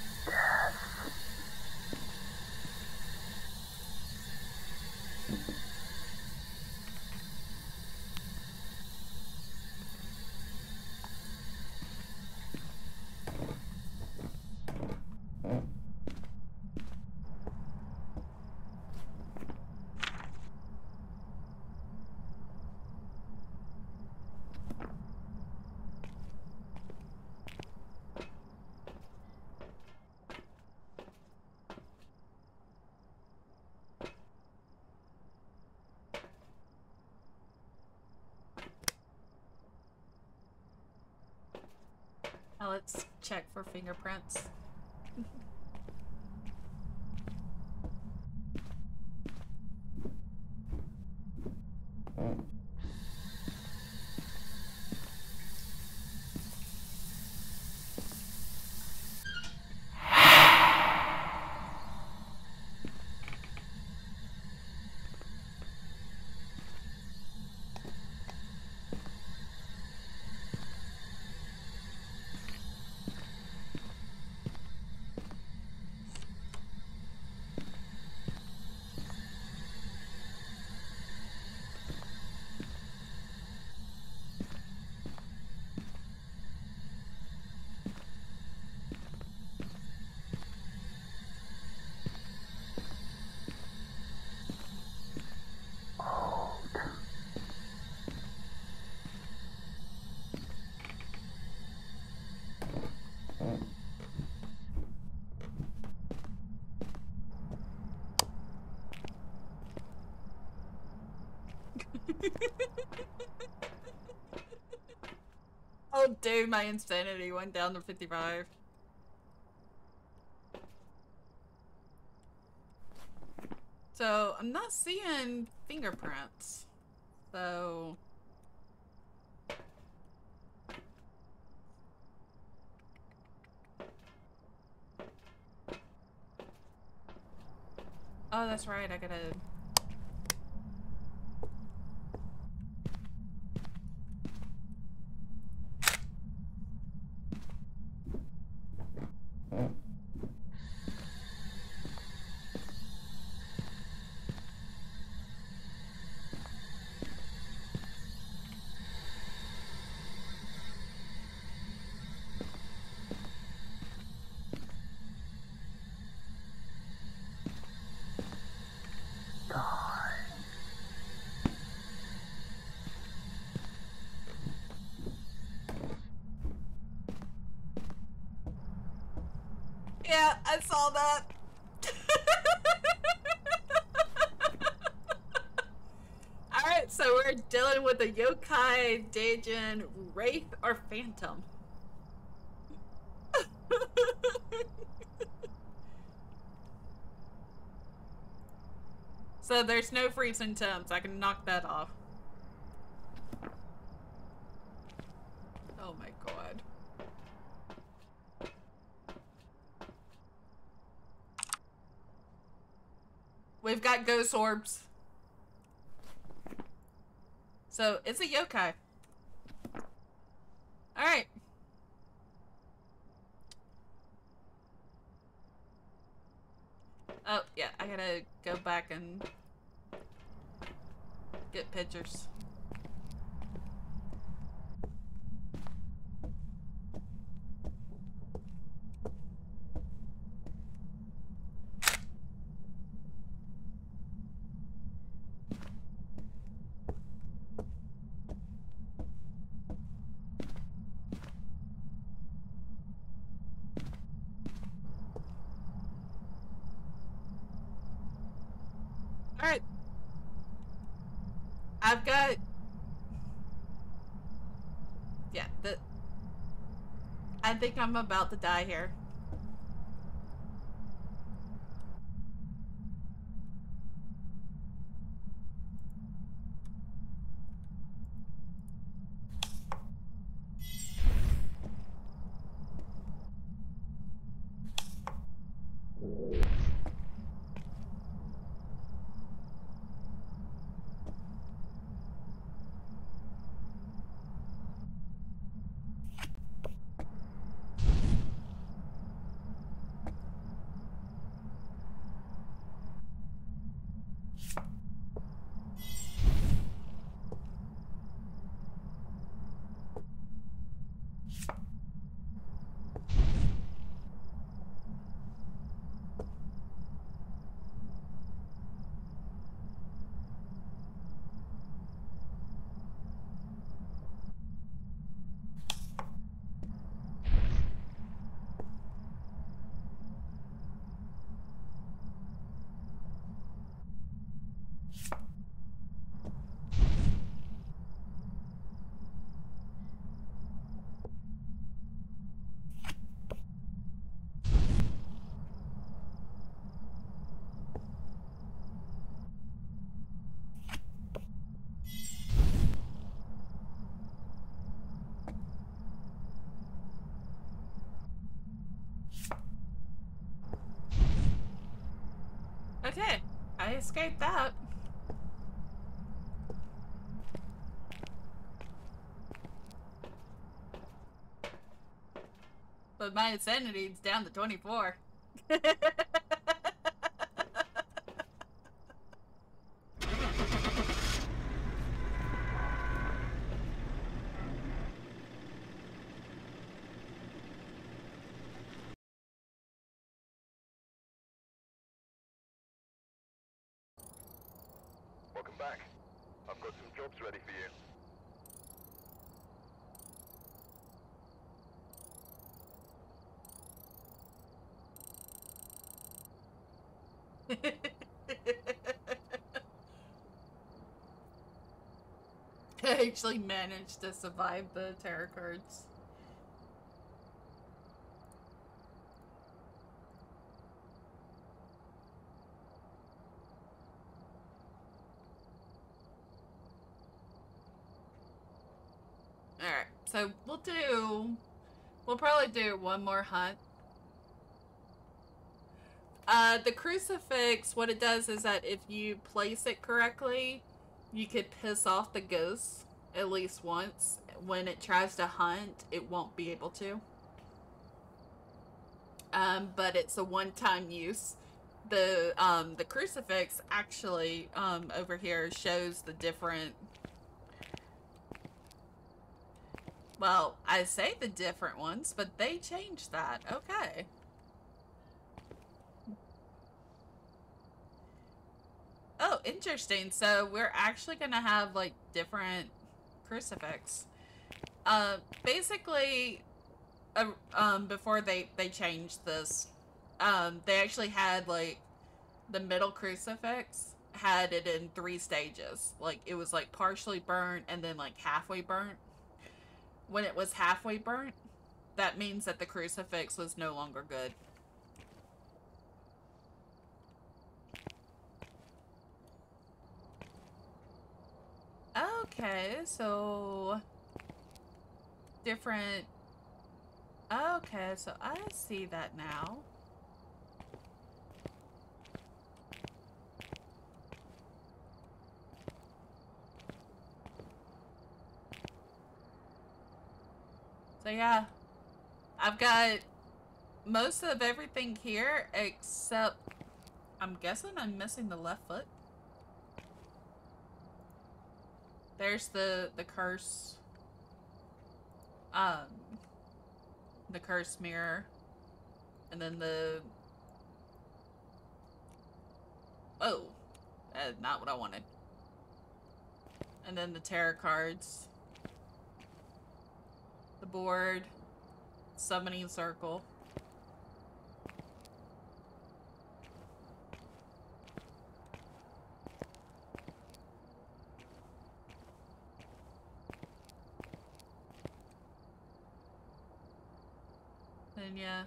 Now let's check for fingerprints. Oh dude, my insanity went down to 55. So, I'm not seeing fingerprints. So... Oh, that's right, I gotta... Yeah, I saw that. Alright, so we're dealing with a yokai, Daijin, wraith, or phantom. So there's no freezing temps. I can knock that off. Oh my god. We've got ghost orbs. So it's a yokai. Alright. Oh, yeah, I gotta go back and get pictures. Alright. I've got... Yeah, I think I'm about to die here. Okay, I escaped that. But my insanity's down to 24. Welcome back. I've got some jobs ready for you. I actually managed to survive the tarot cards. Alright, so we'll probably do one more hunt. The crucifix, what it does is that if you place it correctly, you could piss off the ghosts at least once. When it tries to hunt, it won't be able to. But it's a one-time use. The crucifix actually, over here shows the different... Well, I say the different ones, but they changed that. Okay. Oh, interesting. So we're actually gonna have like different crucifix. Basically, before they changed this, they actually had, like, the middle crucifix had it in 3 stages. Like, it was, like, partially burnt and then, like, halfway burnt. When it was halfway burnt, that means that the crucifix was no longer good. Okay, so different. Okay, so I see that now. So yeah, I've got most of everything here except I'm guessing I'm missing the left foot. There's the curse. The curse mirror. And then the... Oh! Not what I wanted. And then the tarot cards. The board. Summoning circle. And yeah.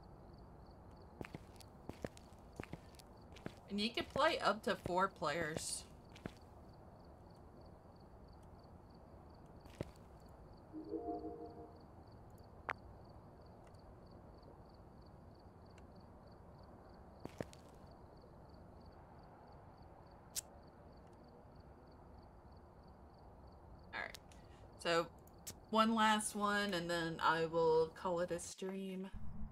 And you can play up to 4 players. Alright. So, one last one, and then I will call it a stream.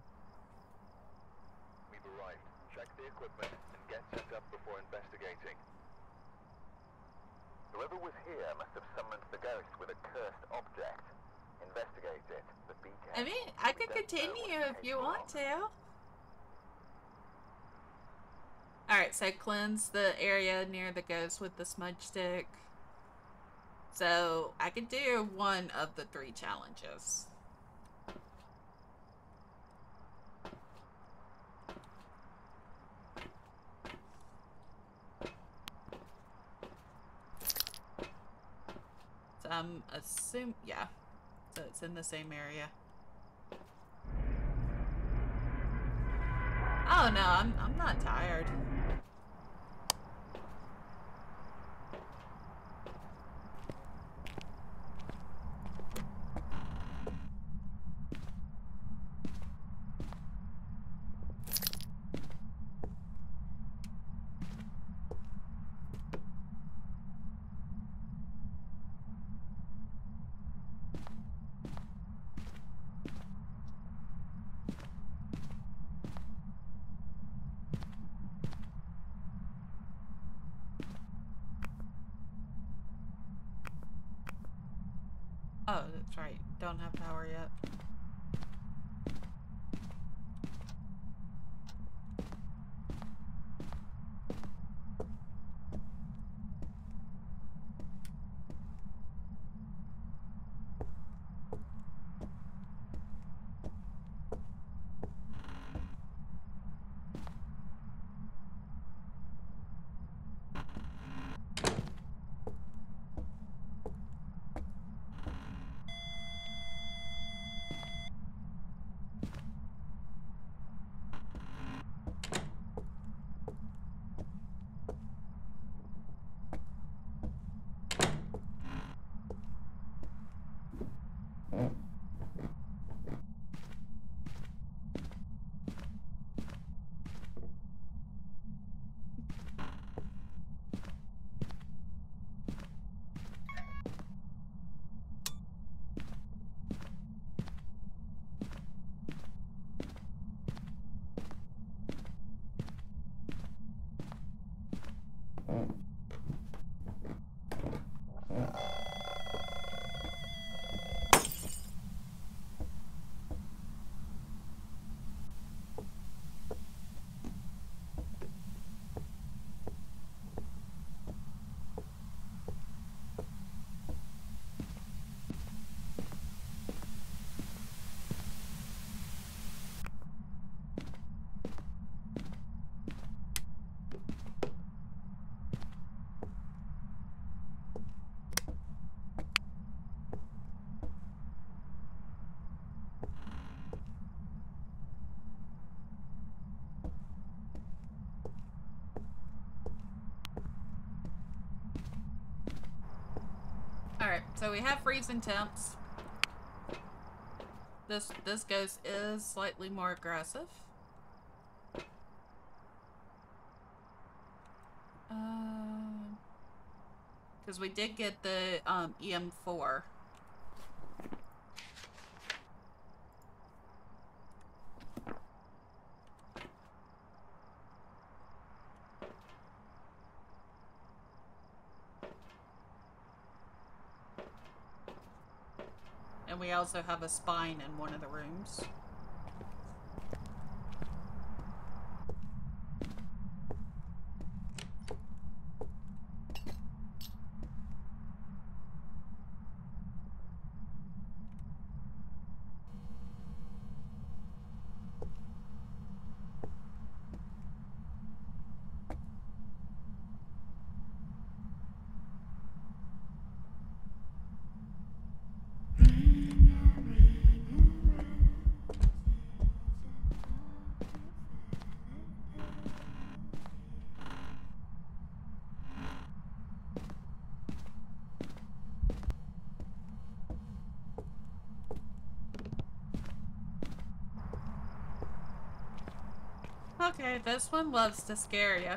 We've arrived. Check the equipment and get set up before investigating. Whoever was here must have summoned the ghost with a cursed object. Investigate it, but be careful. I mean, I could continue if you want to. Alright, so cleanse the area near the ghost with the smudge stick. So, I could do one of the 3 challenges. So, I'm assuming, yeah. So, it's in the same area. Oh, no, I'm not tired. Oh, that's right. Don't have power yet. Alright, so we have freezing temps. This ghost is slightly more aggressive. Because we did get the EM4. And we also have a spine in one of the rooms. Okay, this one loves to scare you.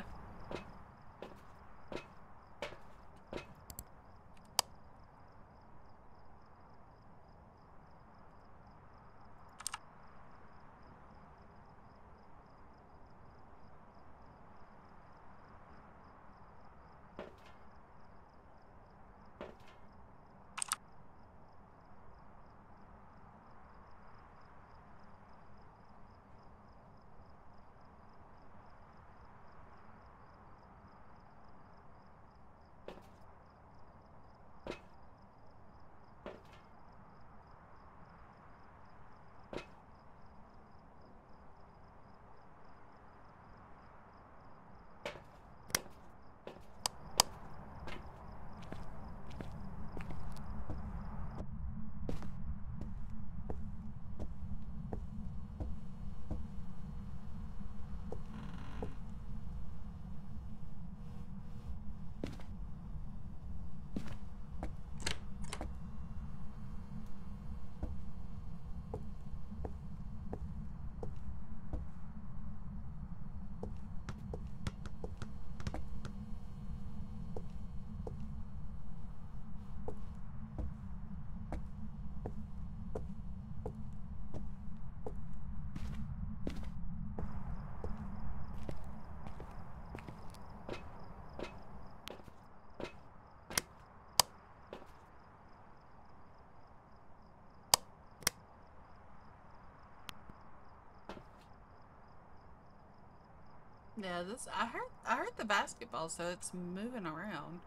Yeah, this I heard the basketball, so it's moving around.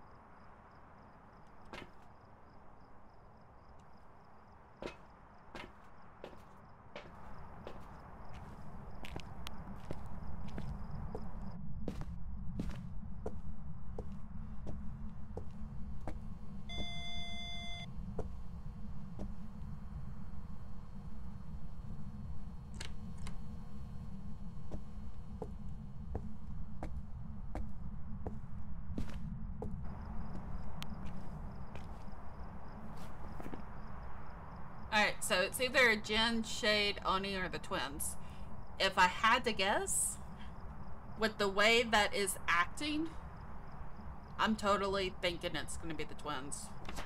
Alright, so it's either Jen, Shade, Oni, or the twins. If I had to guess, with the way that is acting, I'm totally thinking it's going to be the twins.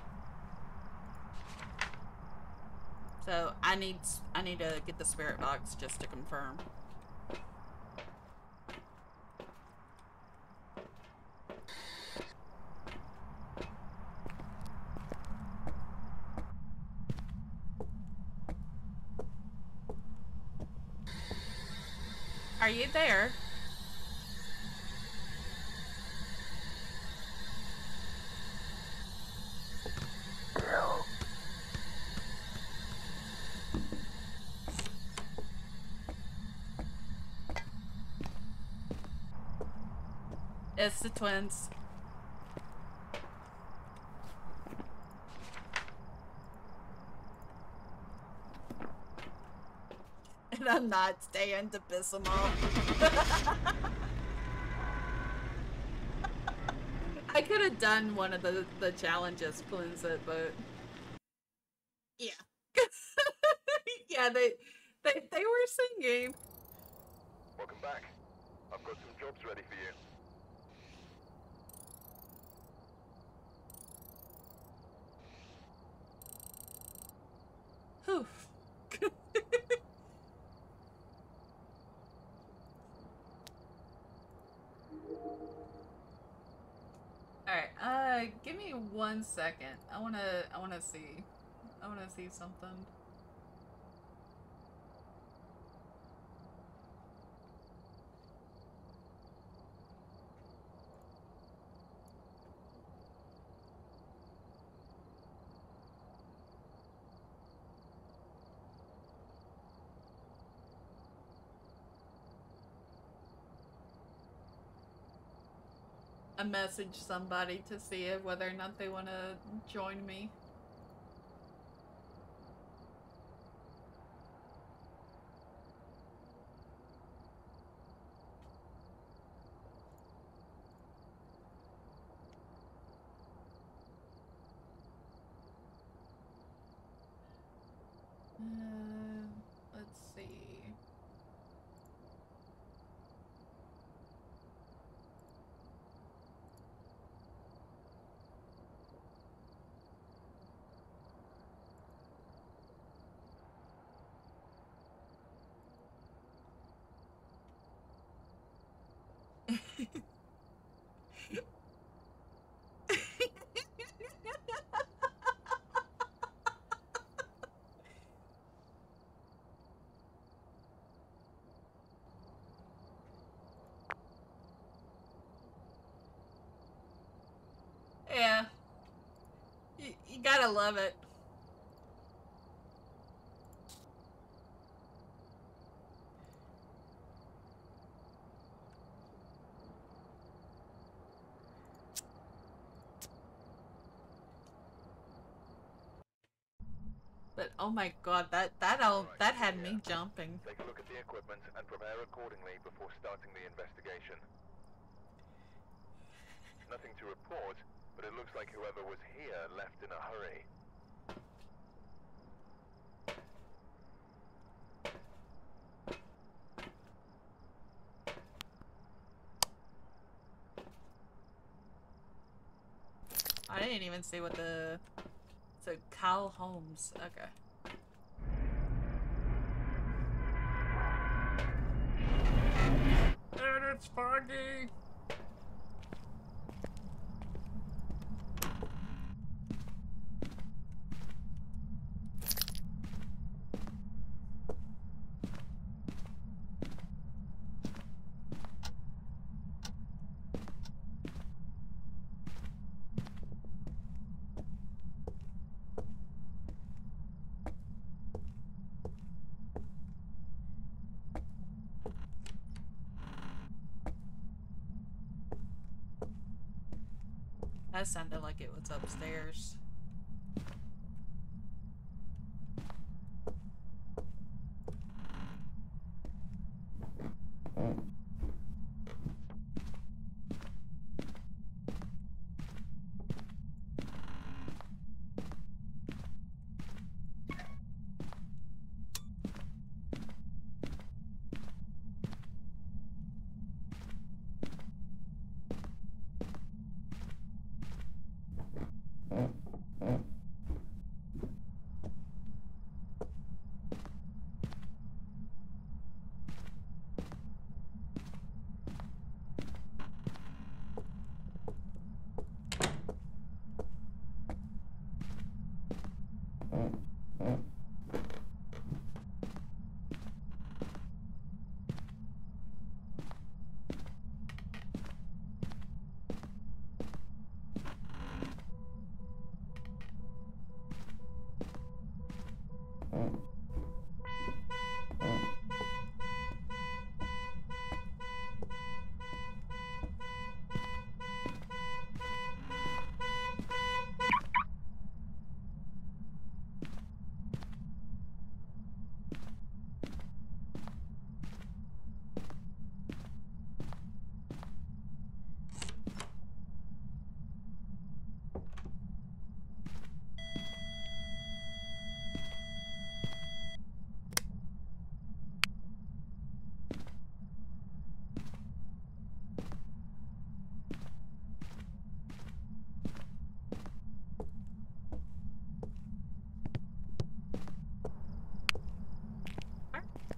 So I need to get the spirit box just to confirm. Are you there? No. It's the twins. And I'm not staying to piss them off. I could have done one of the challenges, cleanse it, but yeah. Yeah, they were singing. Welcome back. I've got some jobs ready for you. Whew. Alright, give me 1 second. I wanna see something. I message somebody to see if whether or not they want to join me. Let's see. Yeah. You gotta love it. But oh my god, that had me jumping. Take a look at the equipment and prepare accordingly before starting the investigation. Nothing to report, but it looks like whoever was here left in a hurry. I didn't even see what the... So, Kyle Holmes. Okay. And it's foggy! That sounded like it was upstairs.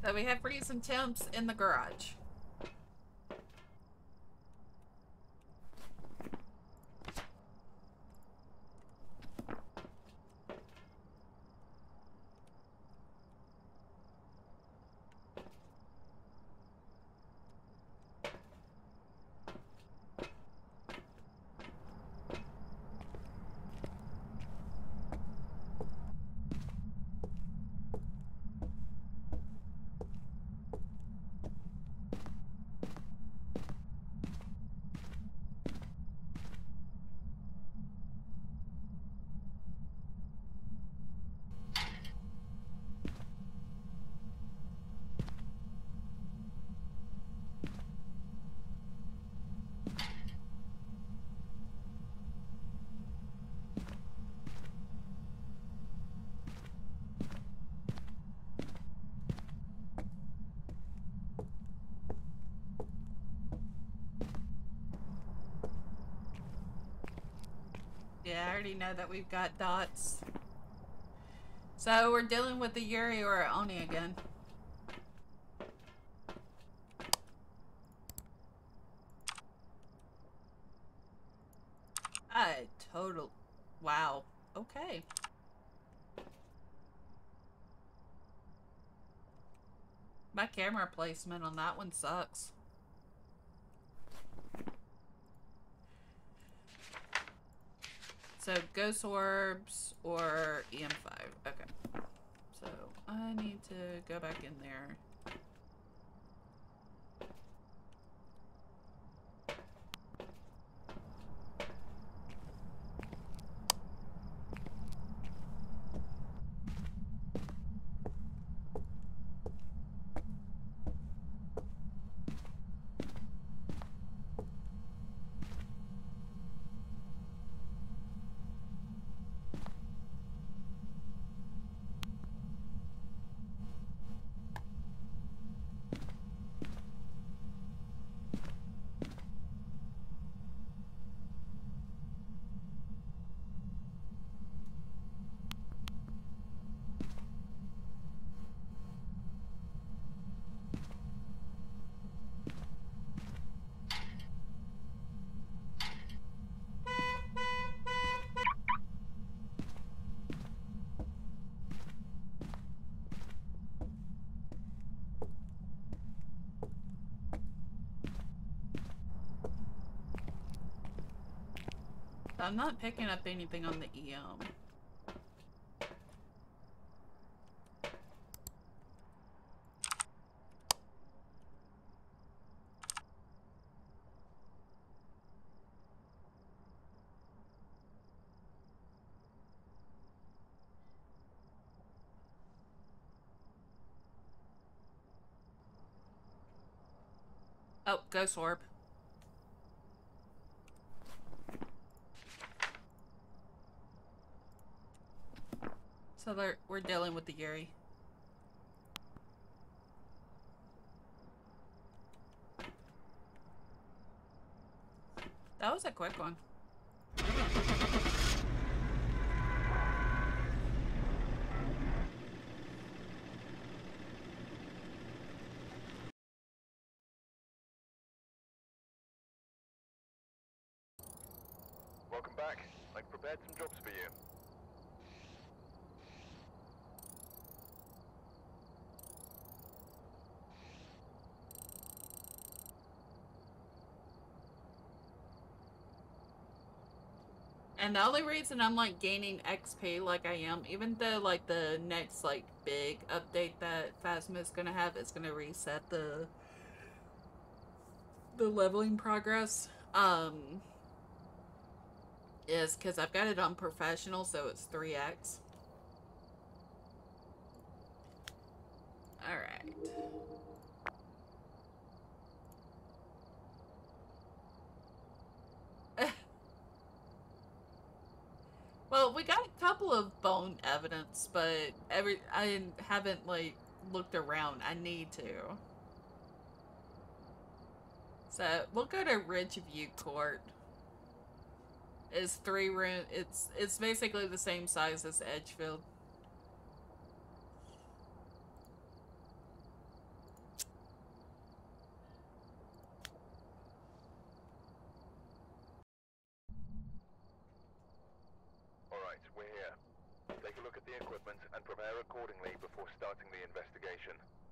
So we have freezing temps in the garage. Yeah, I already know that we've got dots. So we're dealing with the Yuri or Oni again. Total. Wow. Okay. My camera placement on that one sucks. So Ghost Orbs or EM5. Okay. So I need to go back in there. I'm not picking up anything on the EM. Oh, Ghost Orb. So we're dealing with the Yuri. That was a quick one. Welcome back. I've prepared some jobs for you. And the only reason I'm like gaining XP like I am, even though like the next like big update that Phasma is gonna have is gonna reset the leveling progress, is because I've got it on professional, so it's 3x. Alright. Well, we got a couple of bone evidence, but I haven't like looked around. I need to. So we'll go to Ridgeview Court. It's 3 room. It's basically the same size as Edgefield. equipment and prepare accordingly before starting the investigation.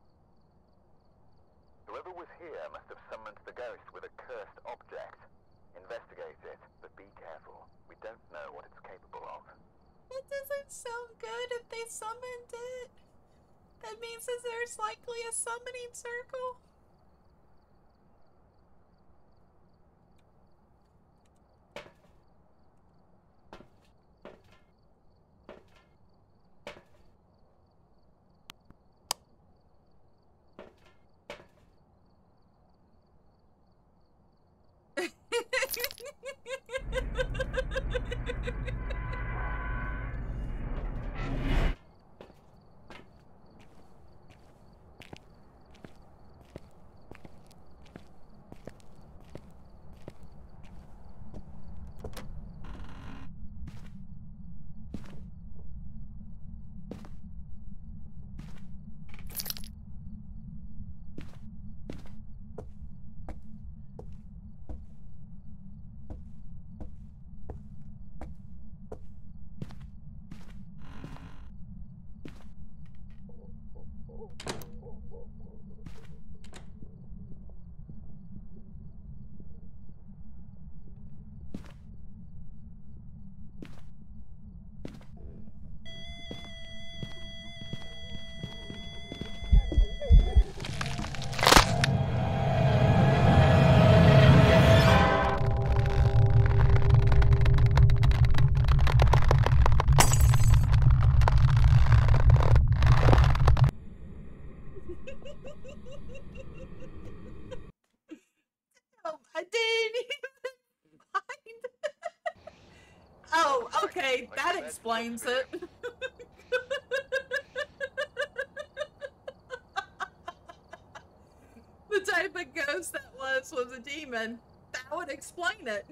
Whoever was here must have summoned the ghost with a cursed object. Investigate it, but be careful. We don't know what it's capable of. It doesn't sound good if they summoned it. That means that there's likely a summoning circle. Oh, I didn't even find. Oh, okay, that explains it. The type of ghost that was a demon. That would explain it.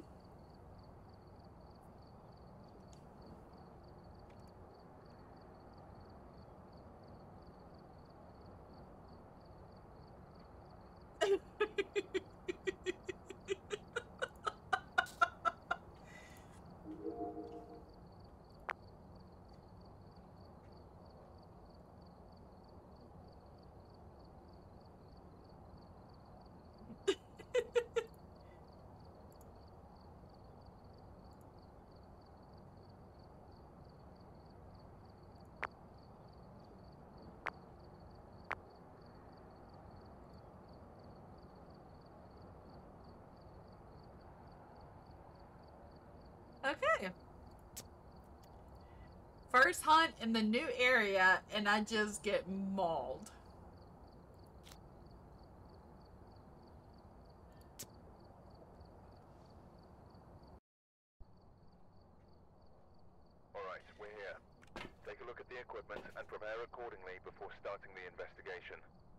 Okay. First hunt in the new area, and I just get mauled. Alright, we're here. Take a look at the equipment and prepare accordingly before starting the investigation.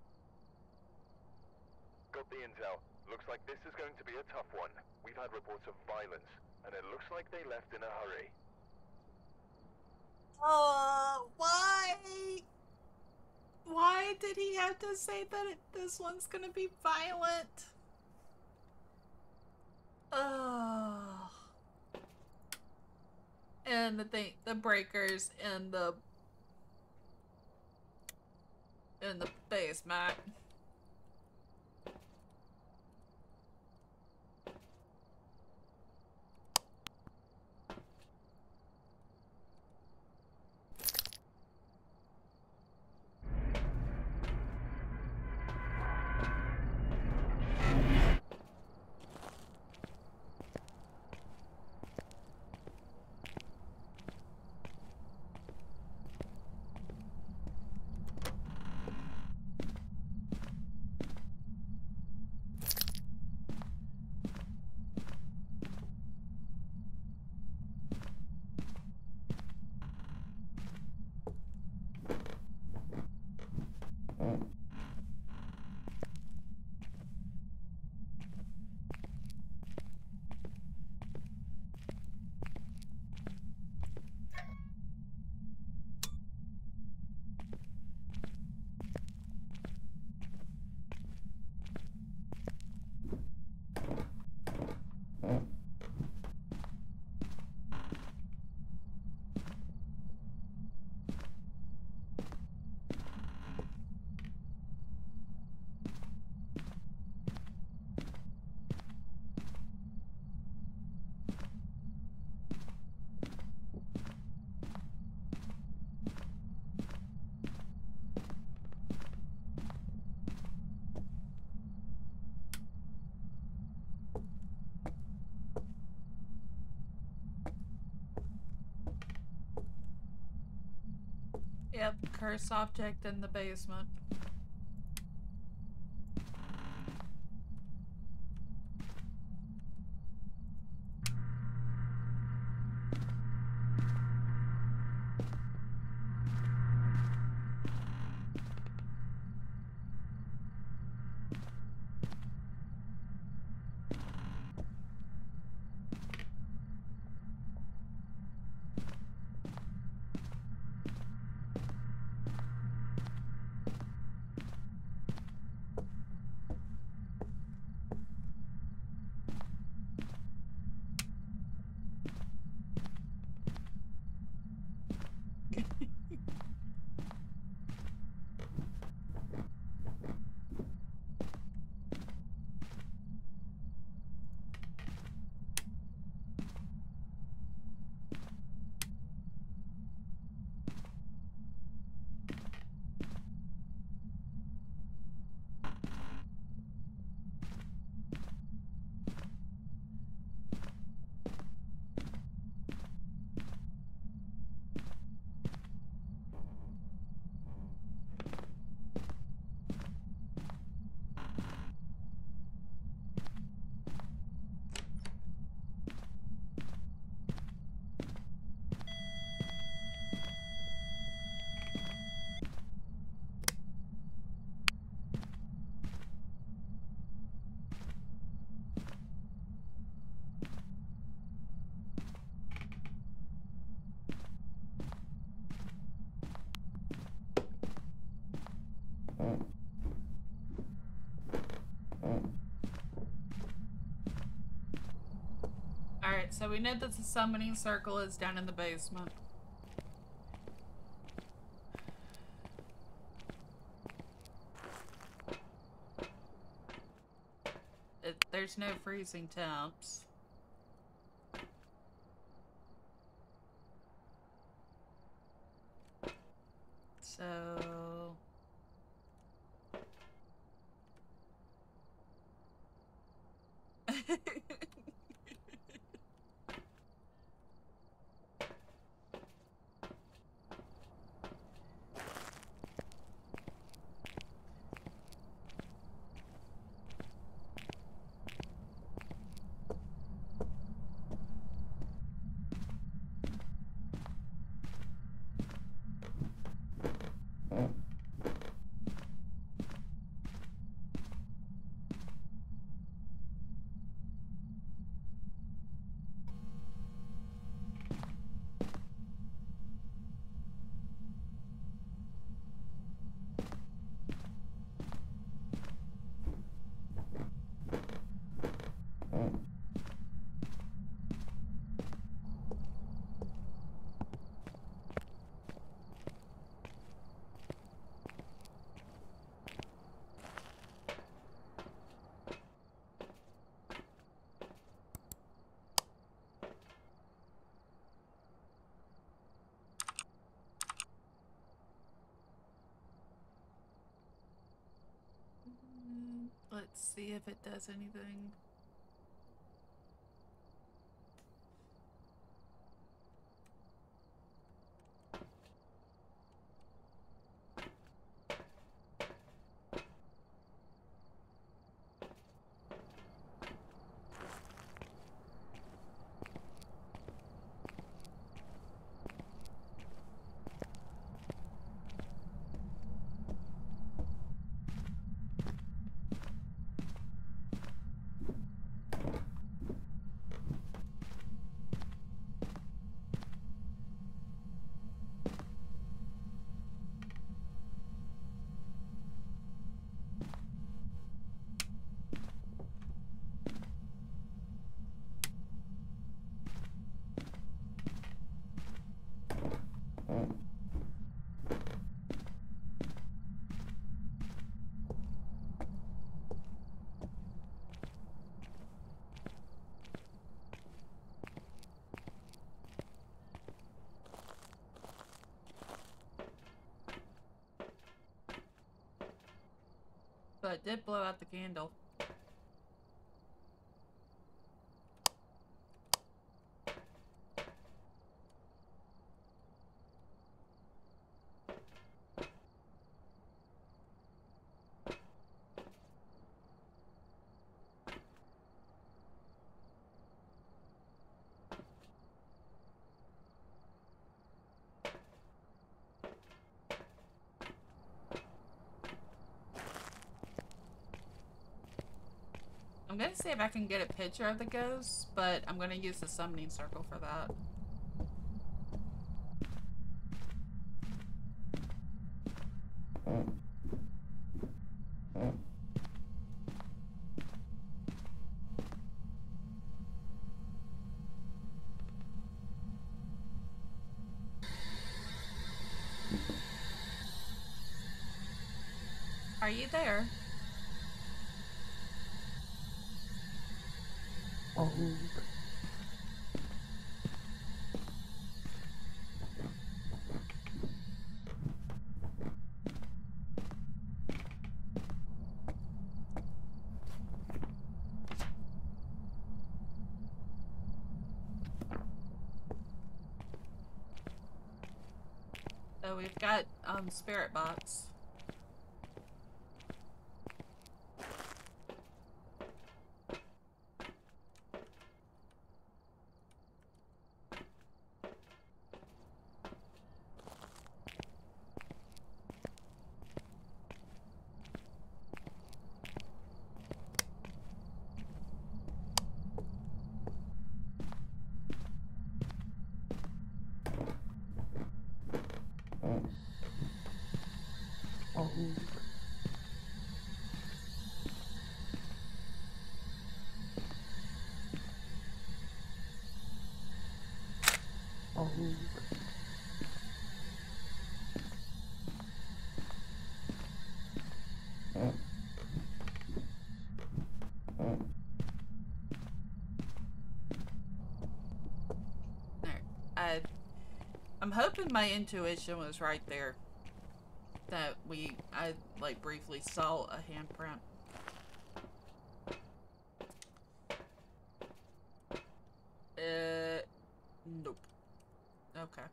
Got the intel. Looks like this is going to be a tough one. We've had reports of violence, and it looks like they left in a hurry. Why? Why did he have to say that this one's gonna be violent? And the breakers in the basement. Yep, cursed object in the basement. Alright, so we know that the summoning circle is down in the basement. There's no freezing temps. So... Let's see if it does anything. But it did blow out the candle. I'm gonna see if I can get a picture of the ghost, but I'm gonna use the summoning circle for that. Are you there? Oh. So we've got spirit box. Oh. Oh. There. I'm hoping my intuition was right there. That I like briefly saw a handprint. Nope. Okay.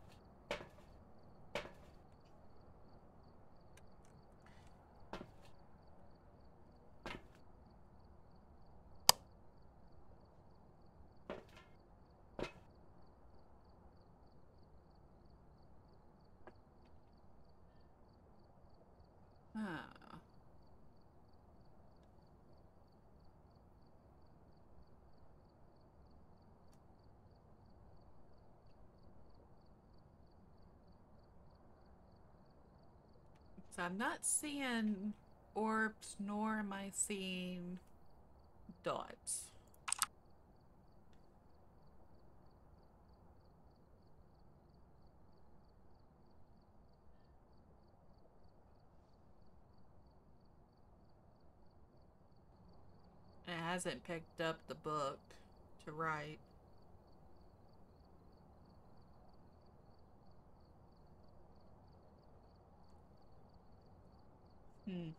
Huh. So I'm not seeing orbs, nor am I seeing dots. It hasn't picked up the book to write. Hmm.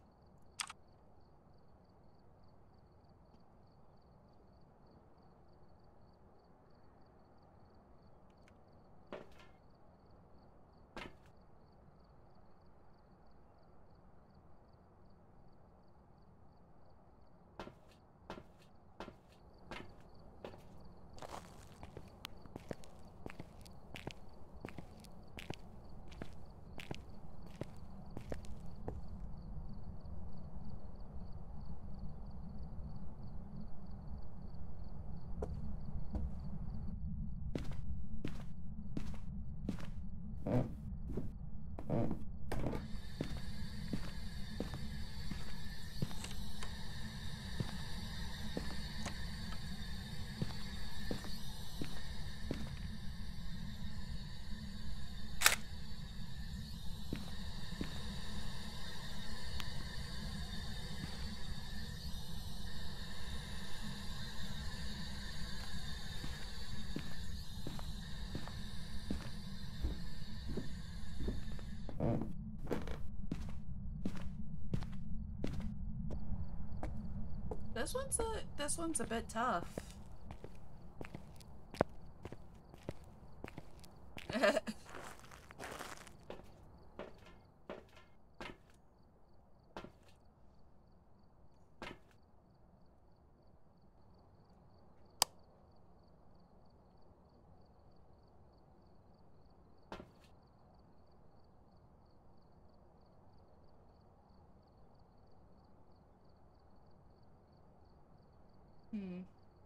This one's a bit tough. Hmm.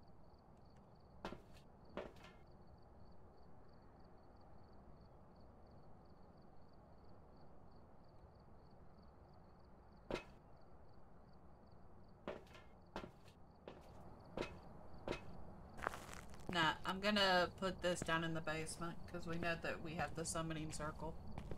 Nah, I'm gonna put this down in the basement because we know that we have the summoning circle.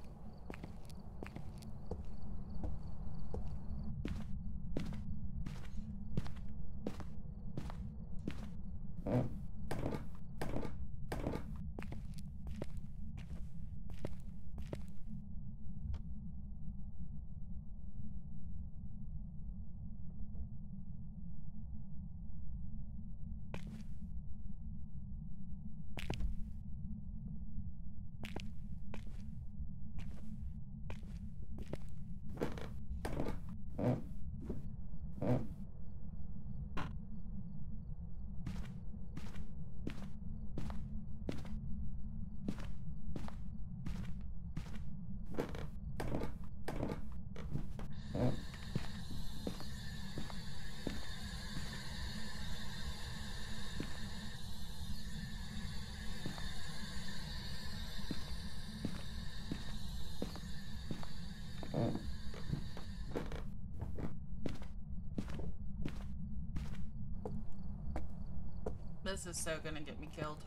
This is so gonna get me killed.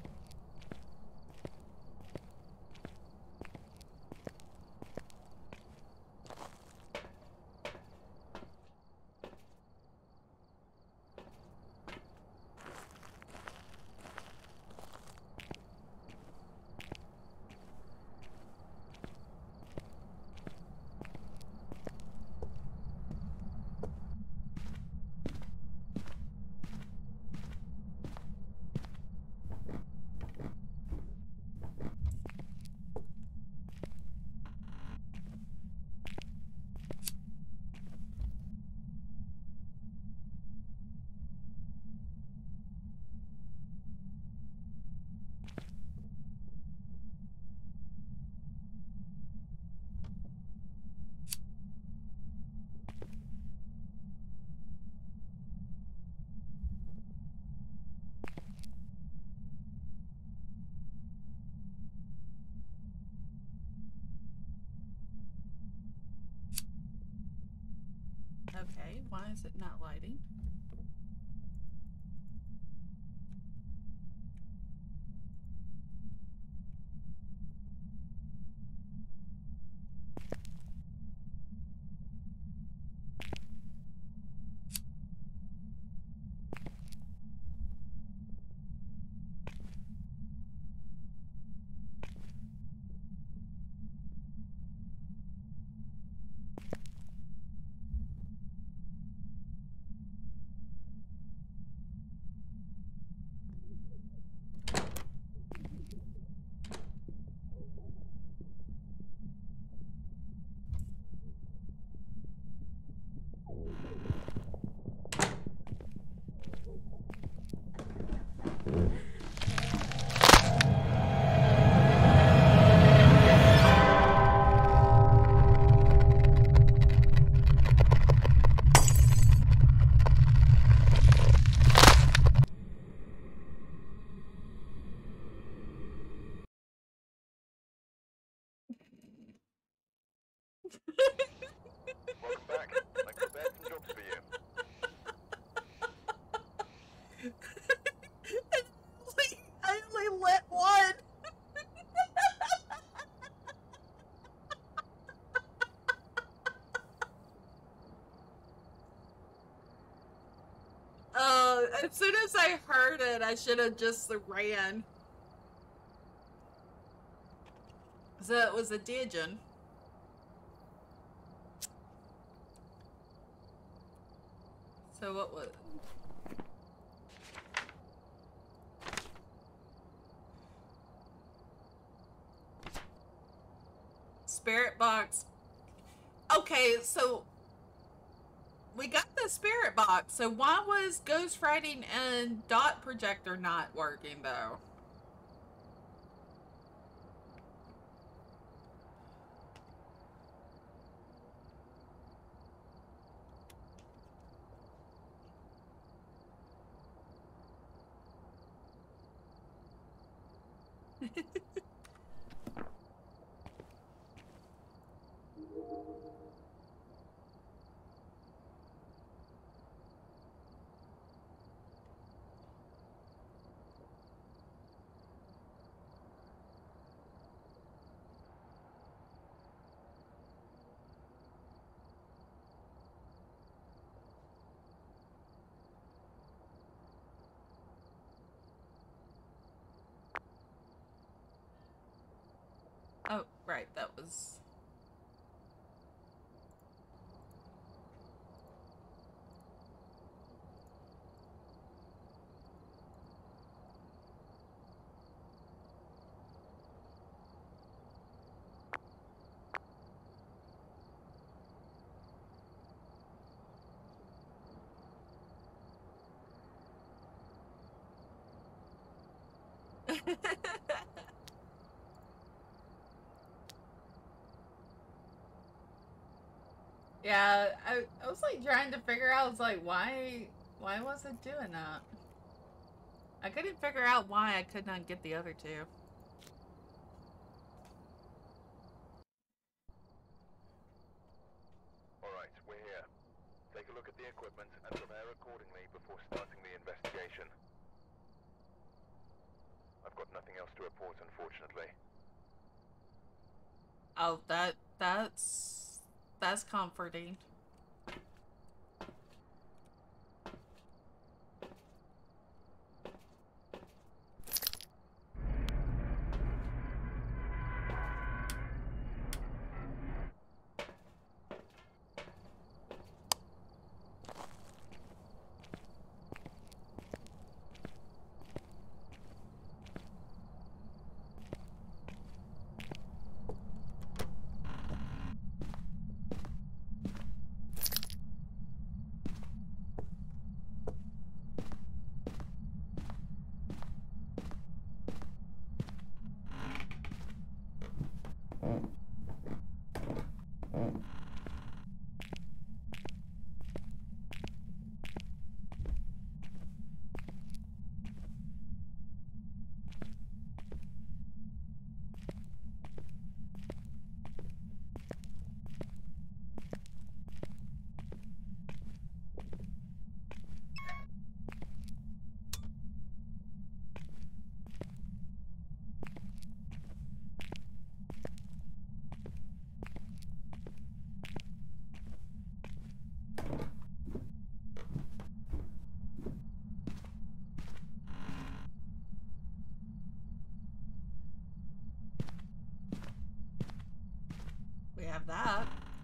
Okay, why is it not lighting? Welcome back. I prepared some jobs for you. I only lit one. As soon as I heard it, I should have just ran. So it was a Dijon. So what was... Spirit box. Okay, so we got the spirit box. So why was ghost writing and dot projector not working though? Oh, right, that was... Yeah, I was like trying to figure out, I was like, why was it doing that? I couldn't figure out why I could not get the other two. Alright, we're here. Take a look at the equipment and prepare accordingly before starting the investigation. I've got nothing else to report, unfortunately. Oh, that's comforting. We have that.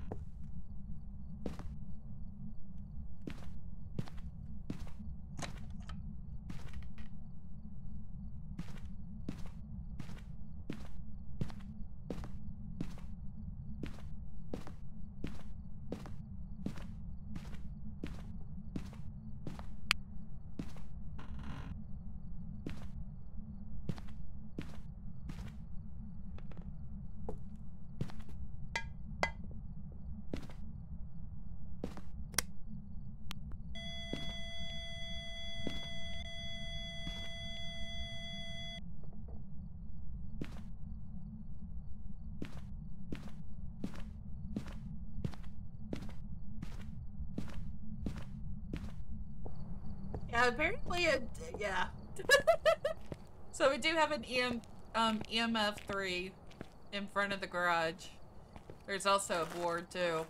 Yeah, apparently it, yeah. So we do have an EMF 3 in front of the garage. There's also a board too.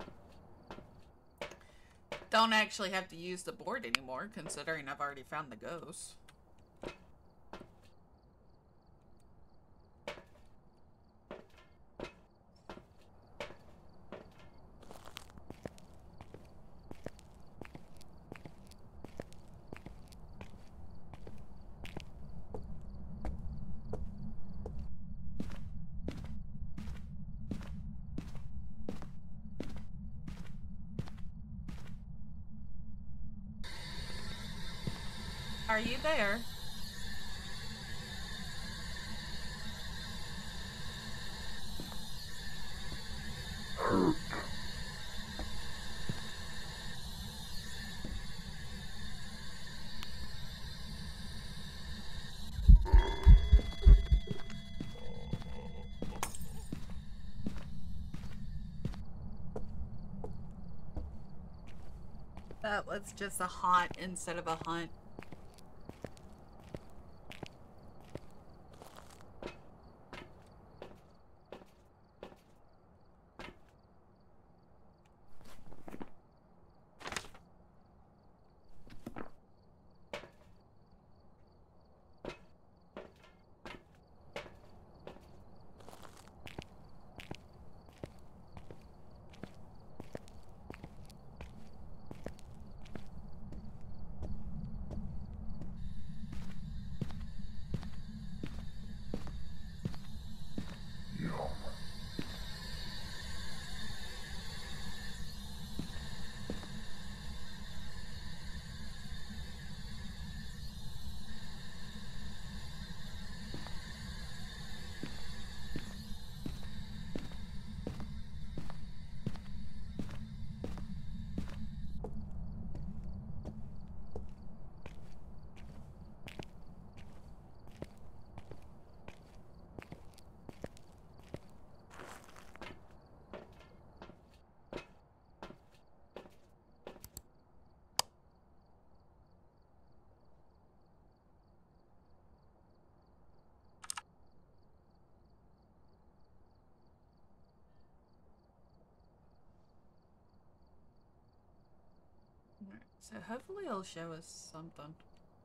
Don't actually have to use the board anymore, considering I've already found the ghost. Are you there? That was just a haunt instead of a hunt. So hopefully it'll show us something.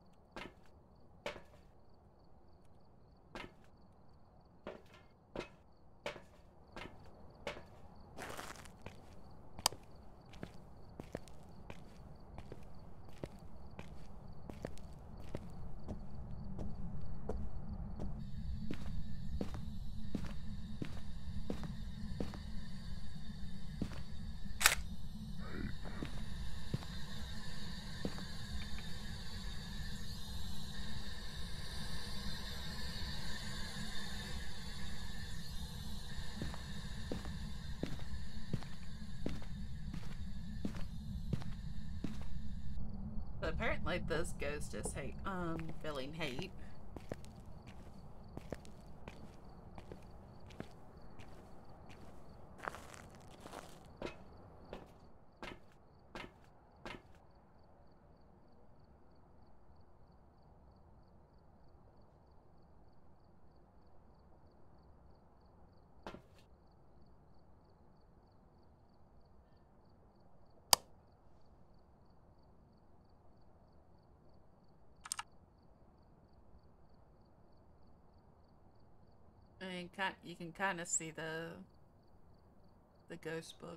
But apparently this ghost is feeling hate. And you can kind of see the ghost book.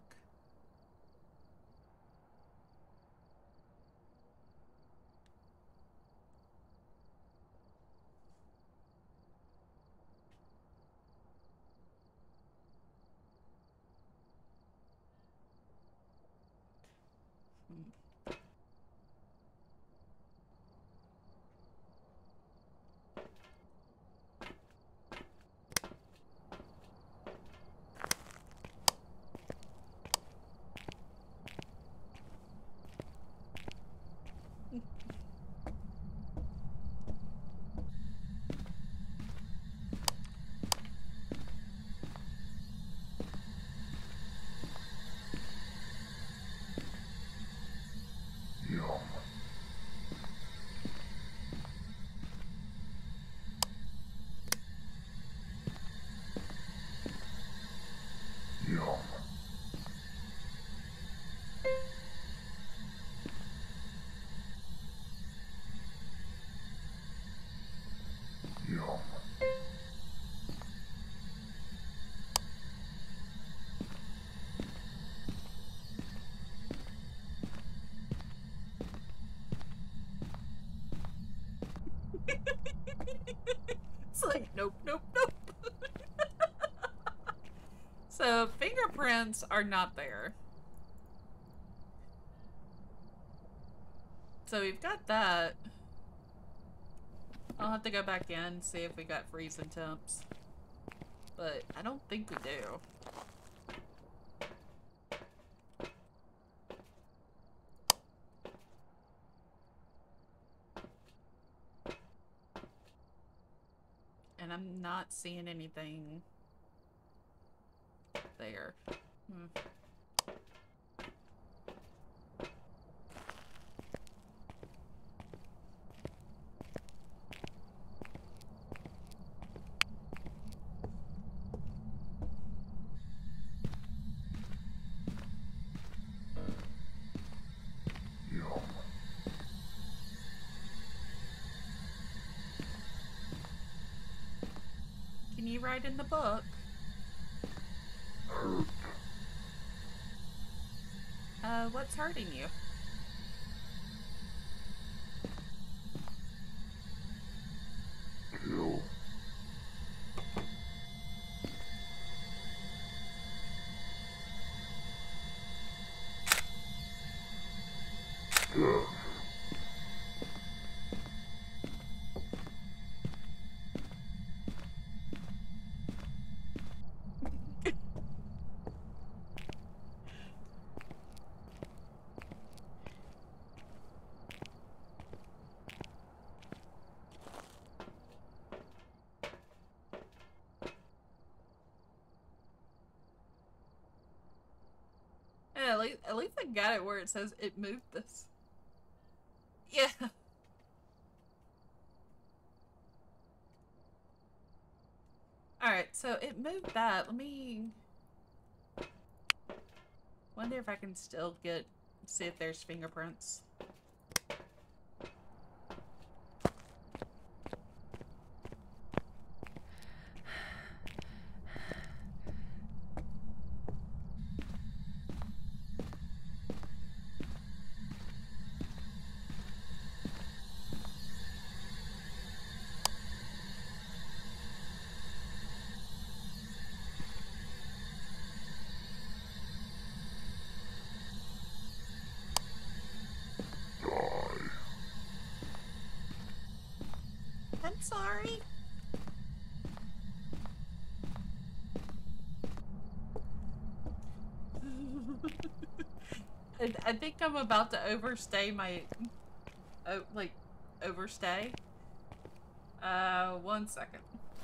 It's like, nope, nope, nope. So, fingerprints are not there. So we've got that. I'll have to go back in, see if we got freezing temps. But I don't think we do. And I'm not seeing anything there. write in the book? Hurt. What's hurting you? Kill. Death. Yeah, at least I got it where it says it moved this. Yeah. Alright, so it moved that. Let me... wonder if I can still see if there's fingerprints. I'm sorry. I think I'm about to overstay my... like, overstay. 1 second.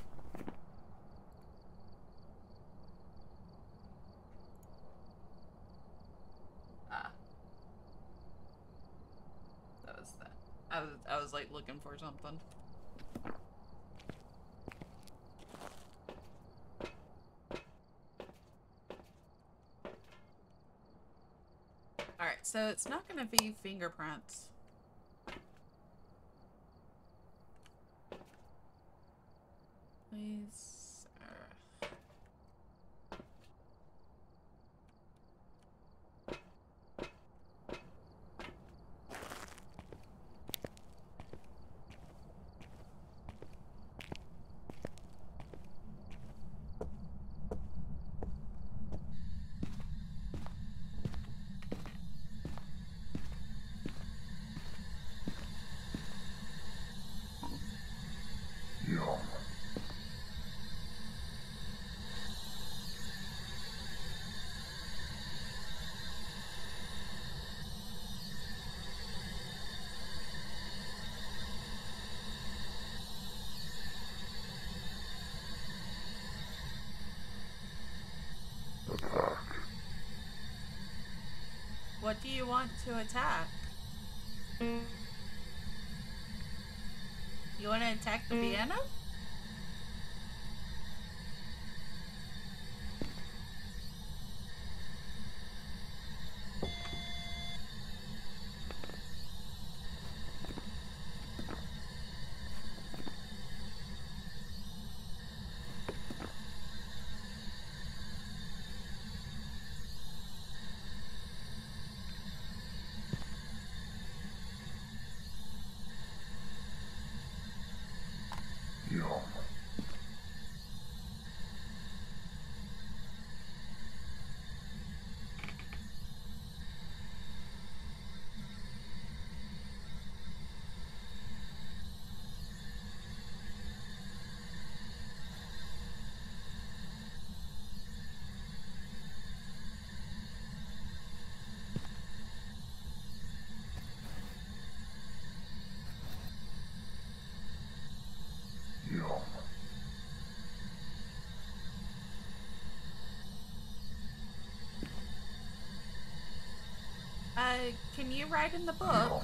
Ah. That was that. I was like looking for something. Alright, so it's not gonna be fingerprints. Please. Yum. Attack. What do you want to attack? You want to attack the piano? Yum. Yum. Can you write in the book? Yum.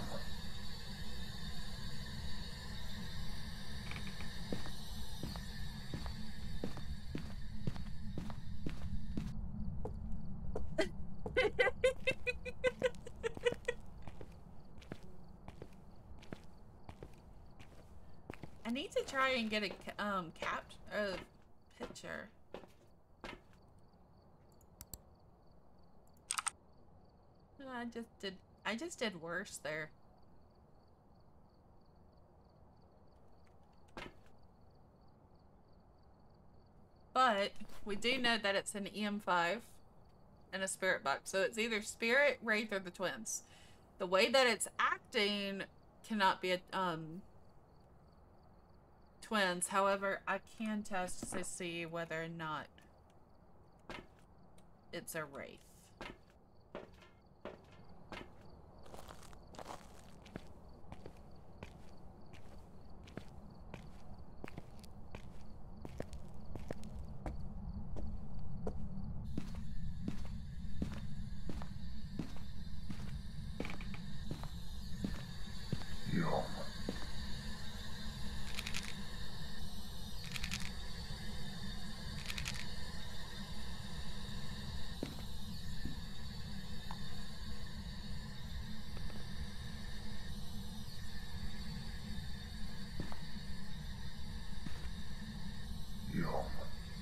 I need to try and get a sure. I just did worse there. But we do know that it's an EM5 and a spirit box. So it's either spirit, wraith, or the twins. The way that it's acting cannot be a twins. However, I can test to see whether or not it's a wraith. Yum. Yum.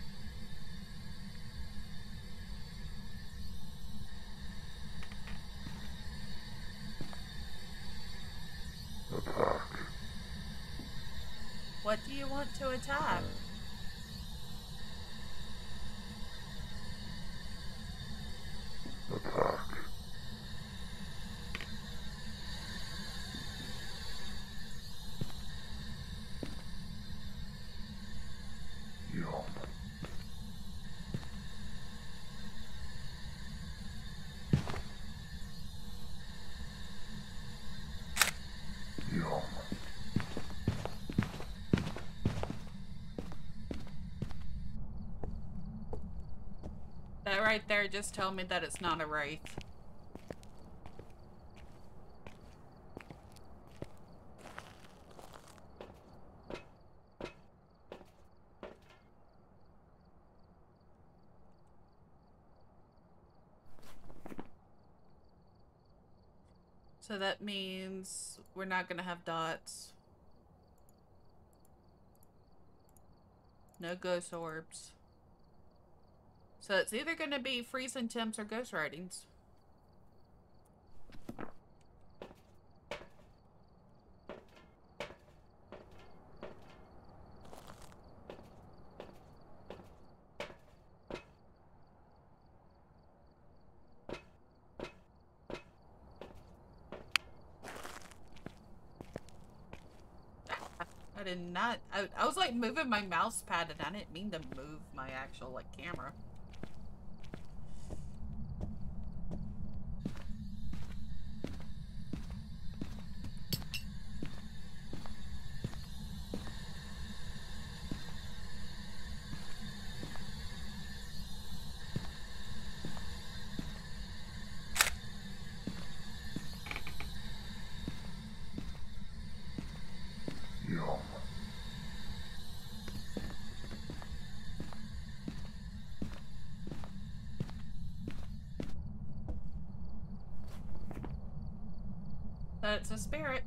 Attack. What do you want to attack? Attack. Yum. Yum. That right there just tell me that it's not a wraith. So that means we're not gonna have dots. No ghost orbs. So it's either gonna be freezing temps or ghost writings. I did not. I was like moving my mouse pad and I didn't mean to move my actual like camera. Yum. That's a spirit.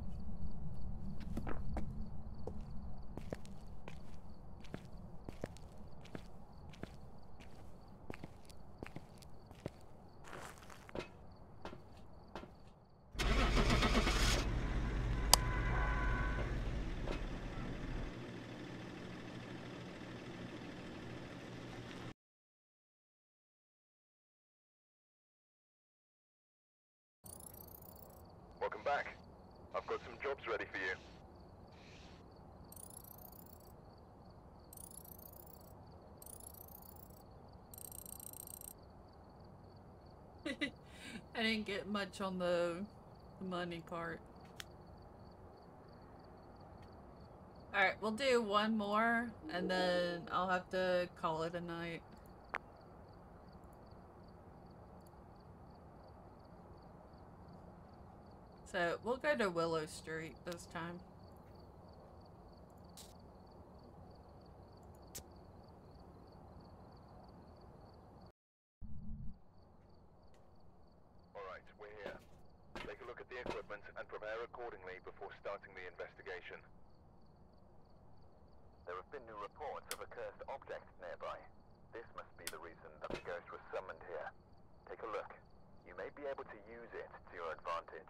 Welcome back. I've got some jobs ready for you. I didn't get much on the money part. Alright, we'll do one more and then I'll have to call it a night. So we'll go to Willow Street this time. Alright, we're here. Take a look at the equipment and prepare accordingly before starting the investigation. There There have been new reports of a cursed object nearby. This must be the reason that the ghost was summoned here. Take a look. You may be able to use it to your advantage.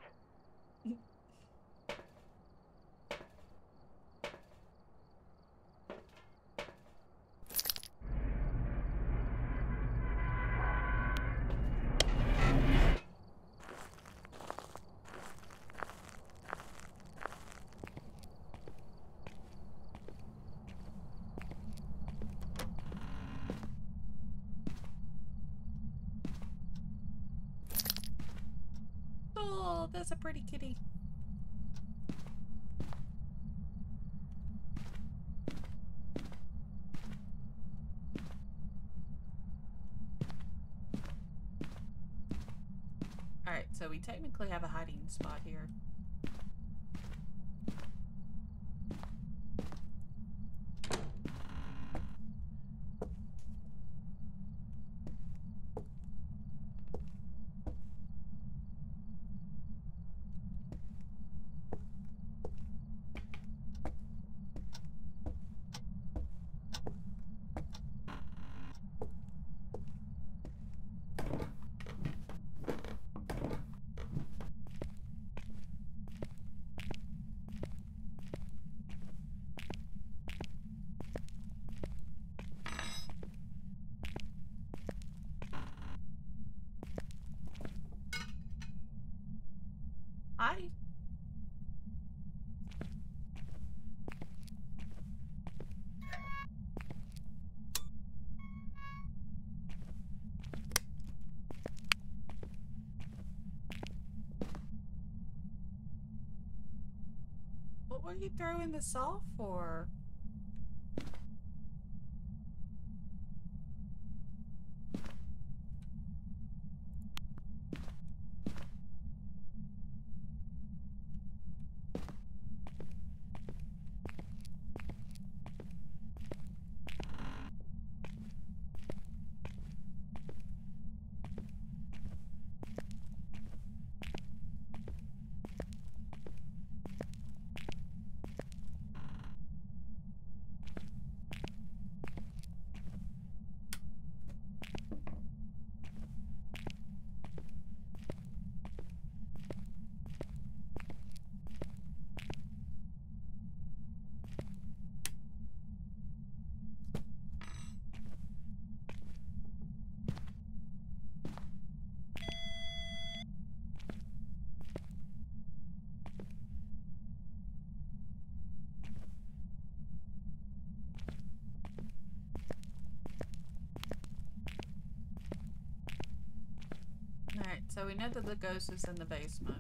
Oh, that's a pretty kitty. Alright, so we technically have a hiding spot here. Hi. What were you throwing this off for? Alright, so we know that the ghost is in the basement.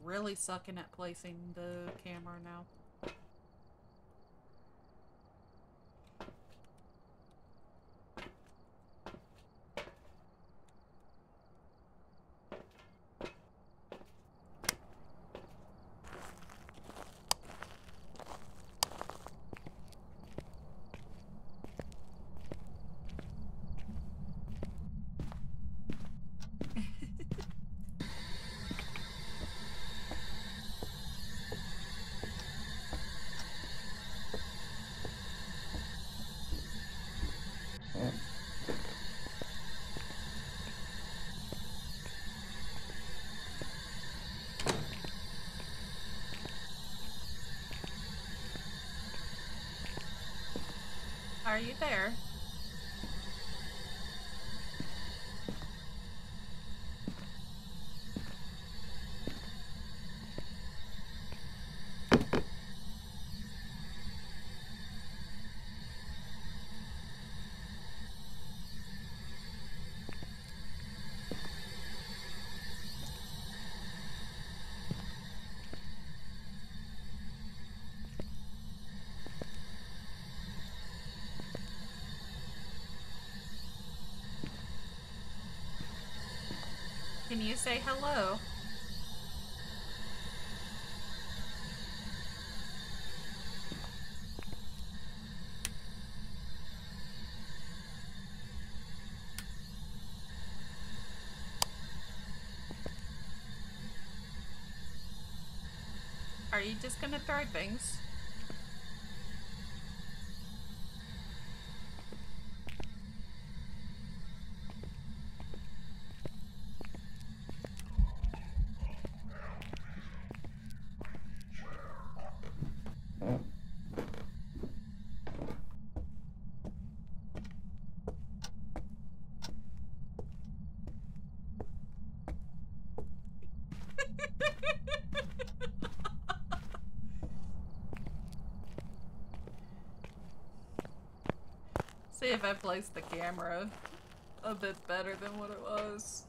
really sucking at placing the camera now. Are you there? Can you say hello? Are you just gonna throw things? See if I placed the camera a bit better than what it was.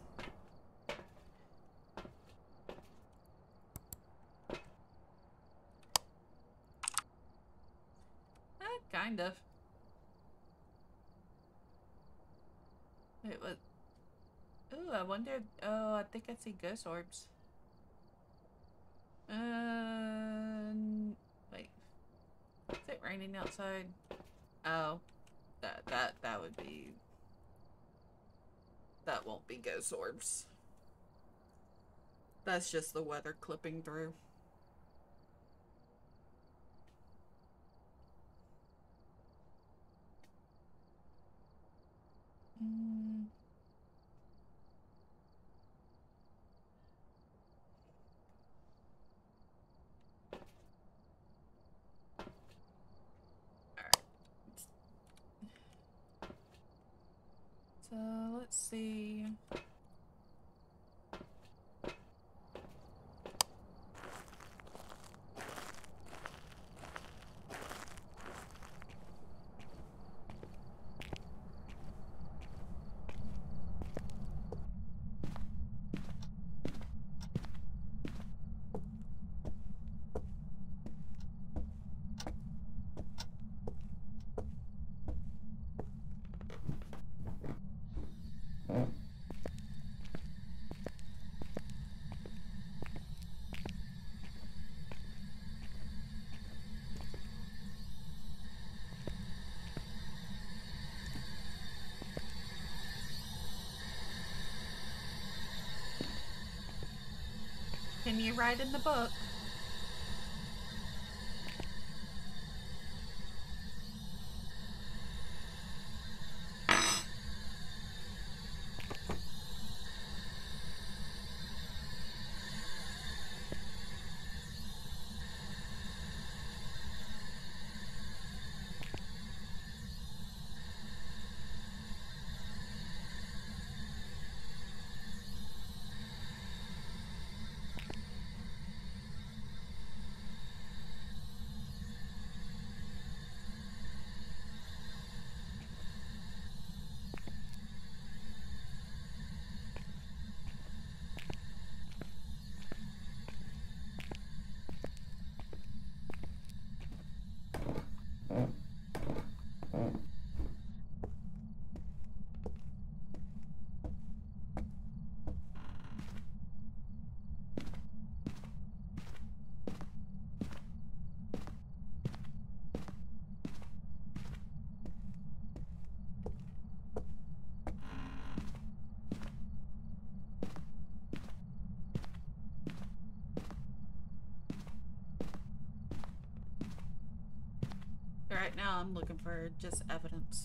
Kind of. Wait, what? Ooh, I wonder. Oh, I think I see ghost orbs. Wait. Is it raining outside? Oh, that would be. That won't be ghost orbs. That's just the weather clipping through. So let's see. Can you write in the book? right now I'm looking for just evidence.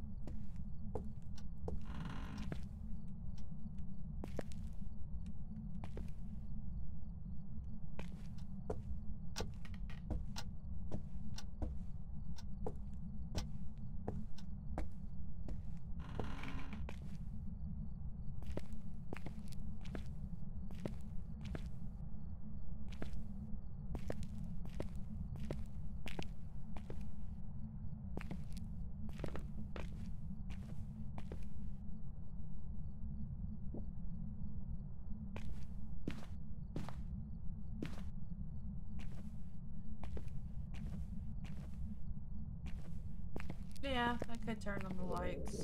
Yeah, I could turn on the lights.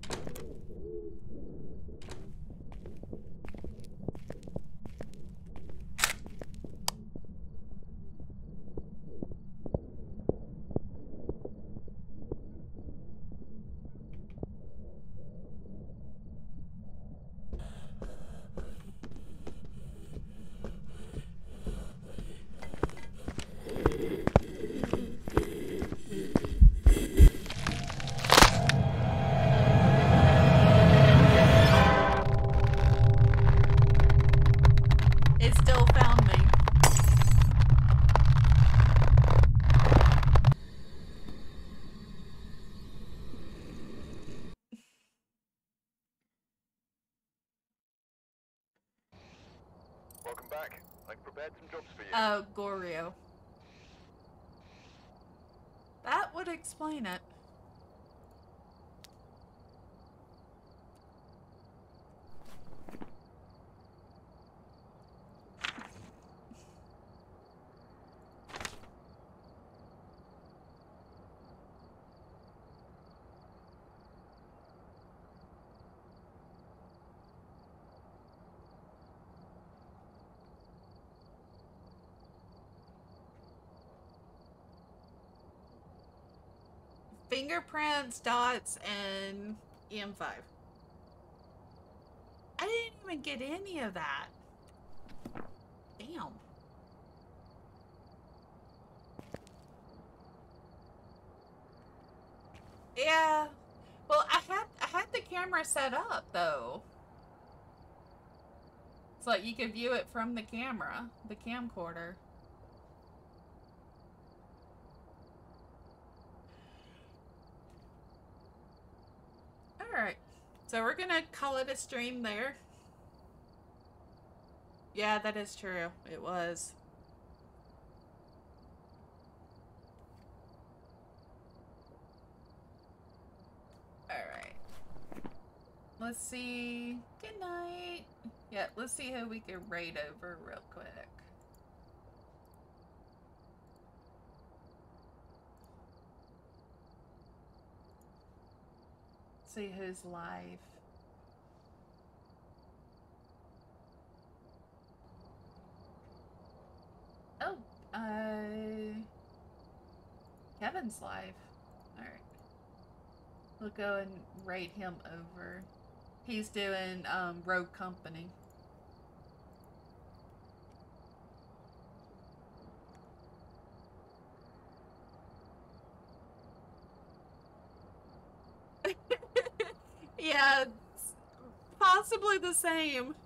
It still found me. Welcome back. I've prepared some jobs for you. Oh, Goryo. That would explain it. Fingerprints, dots, and EM5. I didn't even get any of that. Damn. Yeah. Well, I had the camera set up though. It's like you could view it from the camera, the camcorder. Alright. So we're gonna call it a stream there. Yeah, that is true. It was. Alright. Let's see. Good night. Yeah, let's see who we can raid over real quick. See who's live. Oh, Kevin's live. Alright. We'll go and raid him over. He's doing, Rogue Company. Yeah, possibly the same.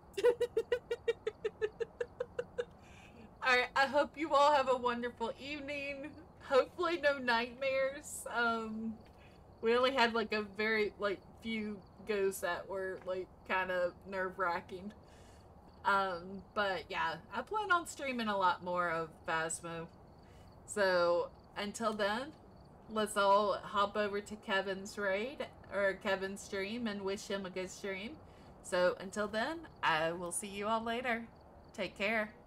Alright, I hope you all have a wonderful evening. Hopefully no nightmares. We only had like a very, few ghosts that were, kind of nerve-wracking. But yeah, I plan on streaming a lot more of Phasmo. So, until then, let's all hop over to Kevin's raid, or Kevin's stream, and wish him a good stream. So, until then, I will see you all later. Take care.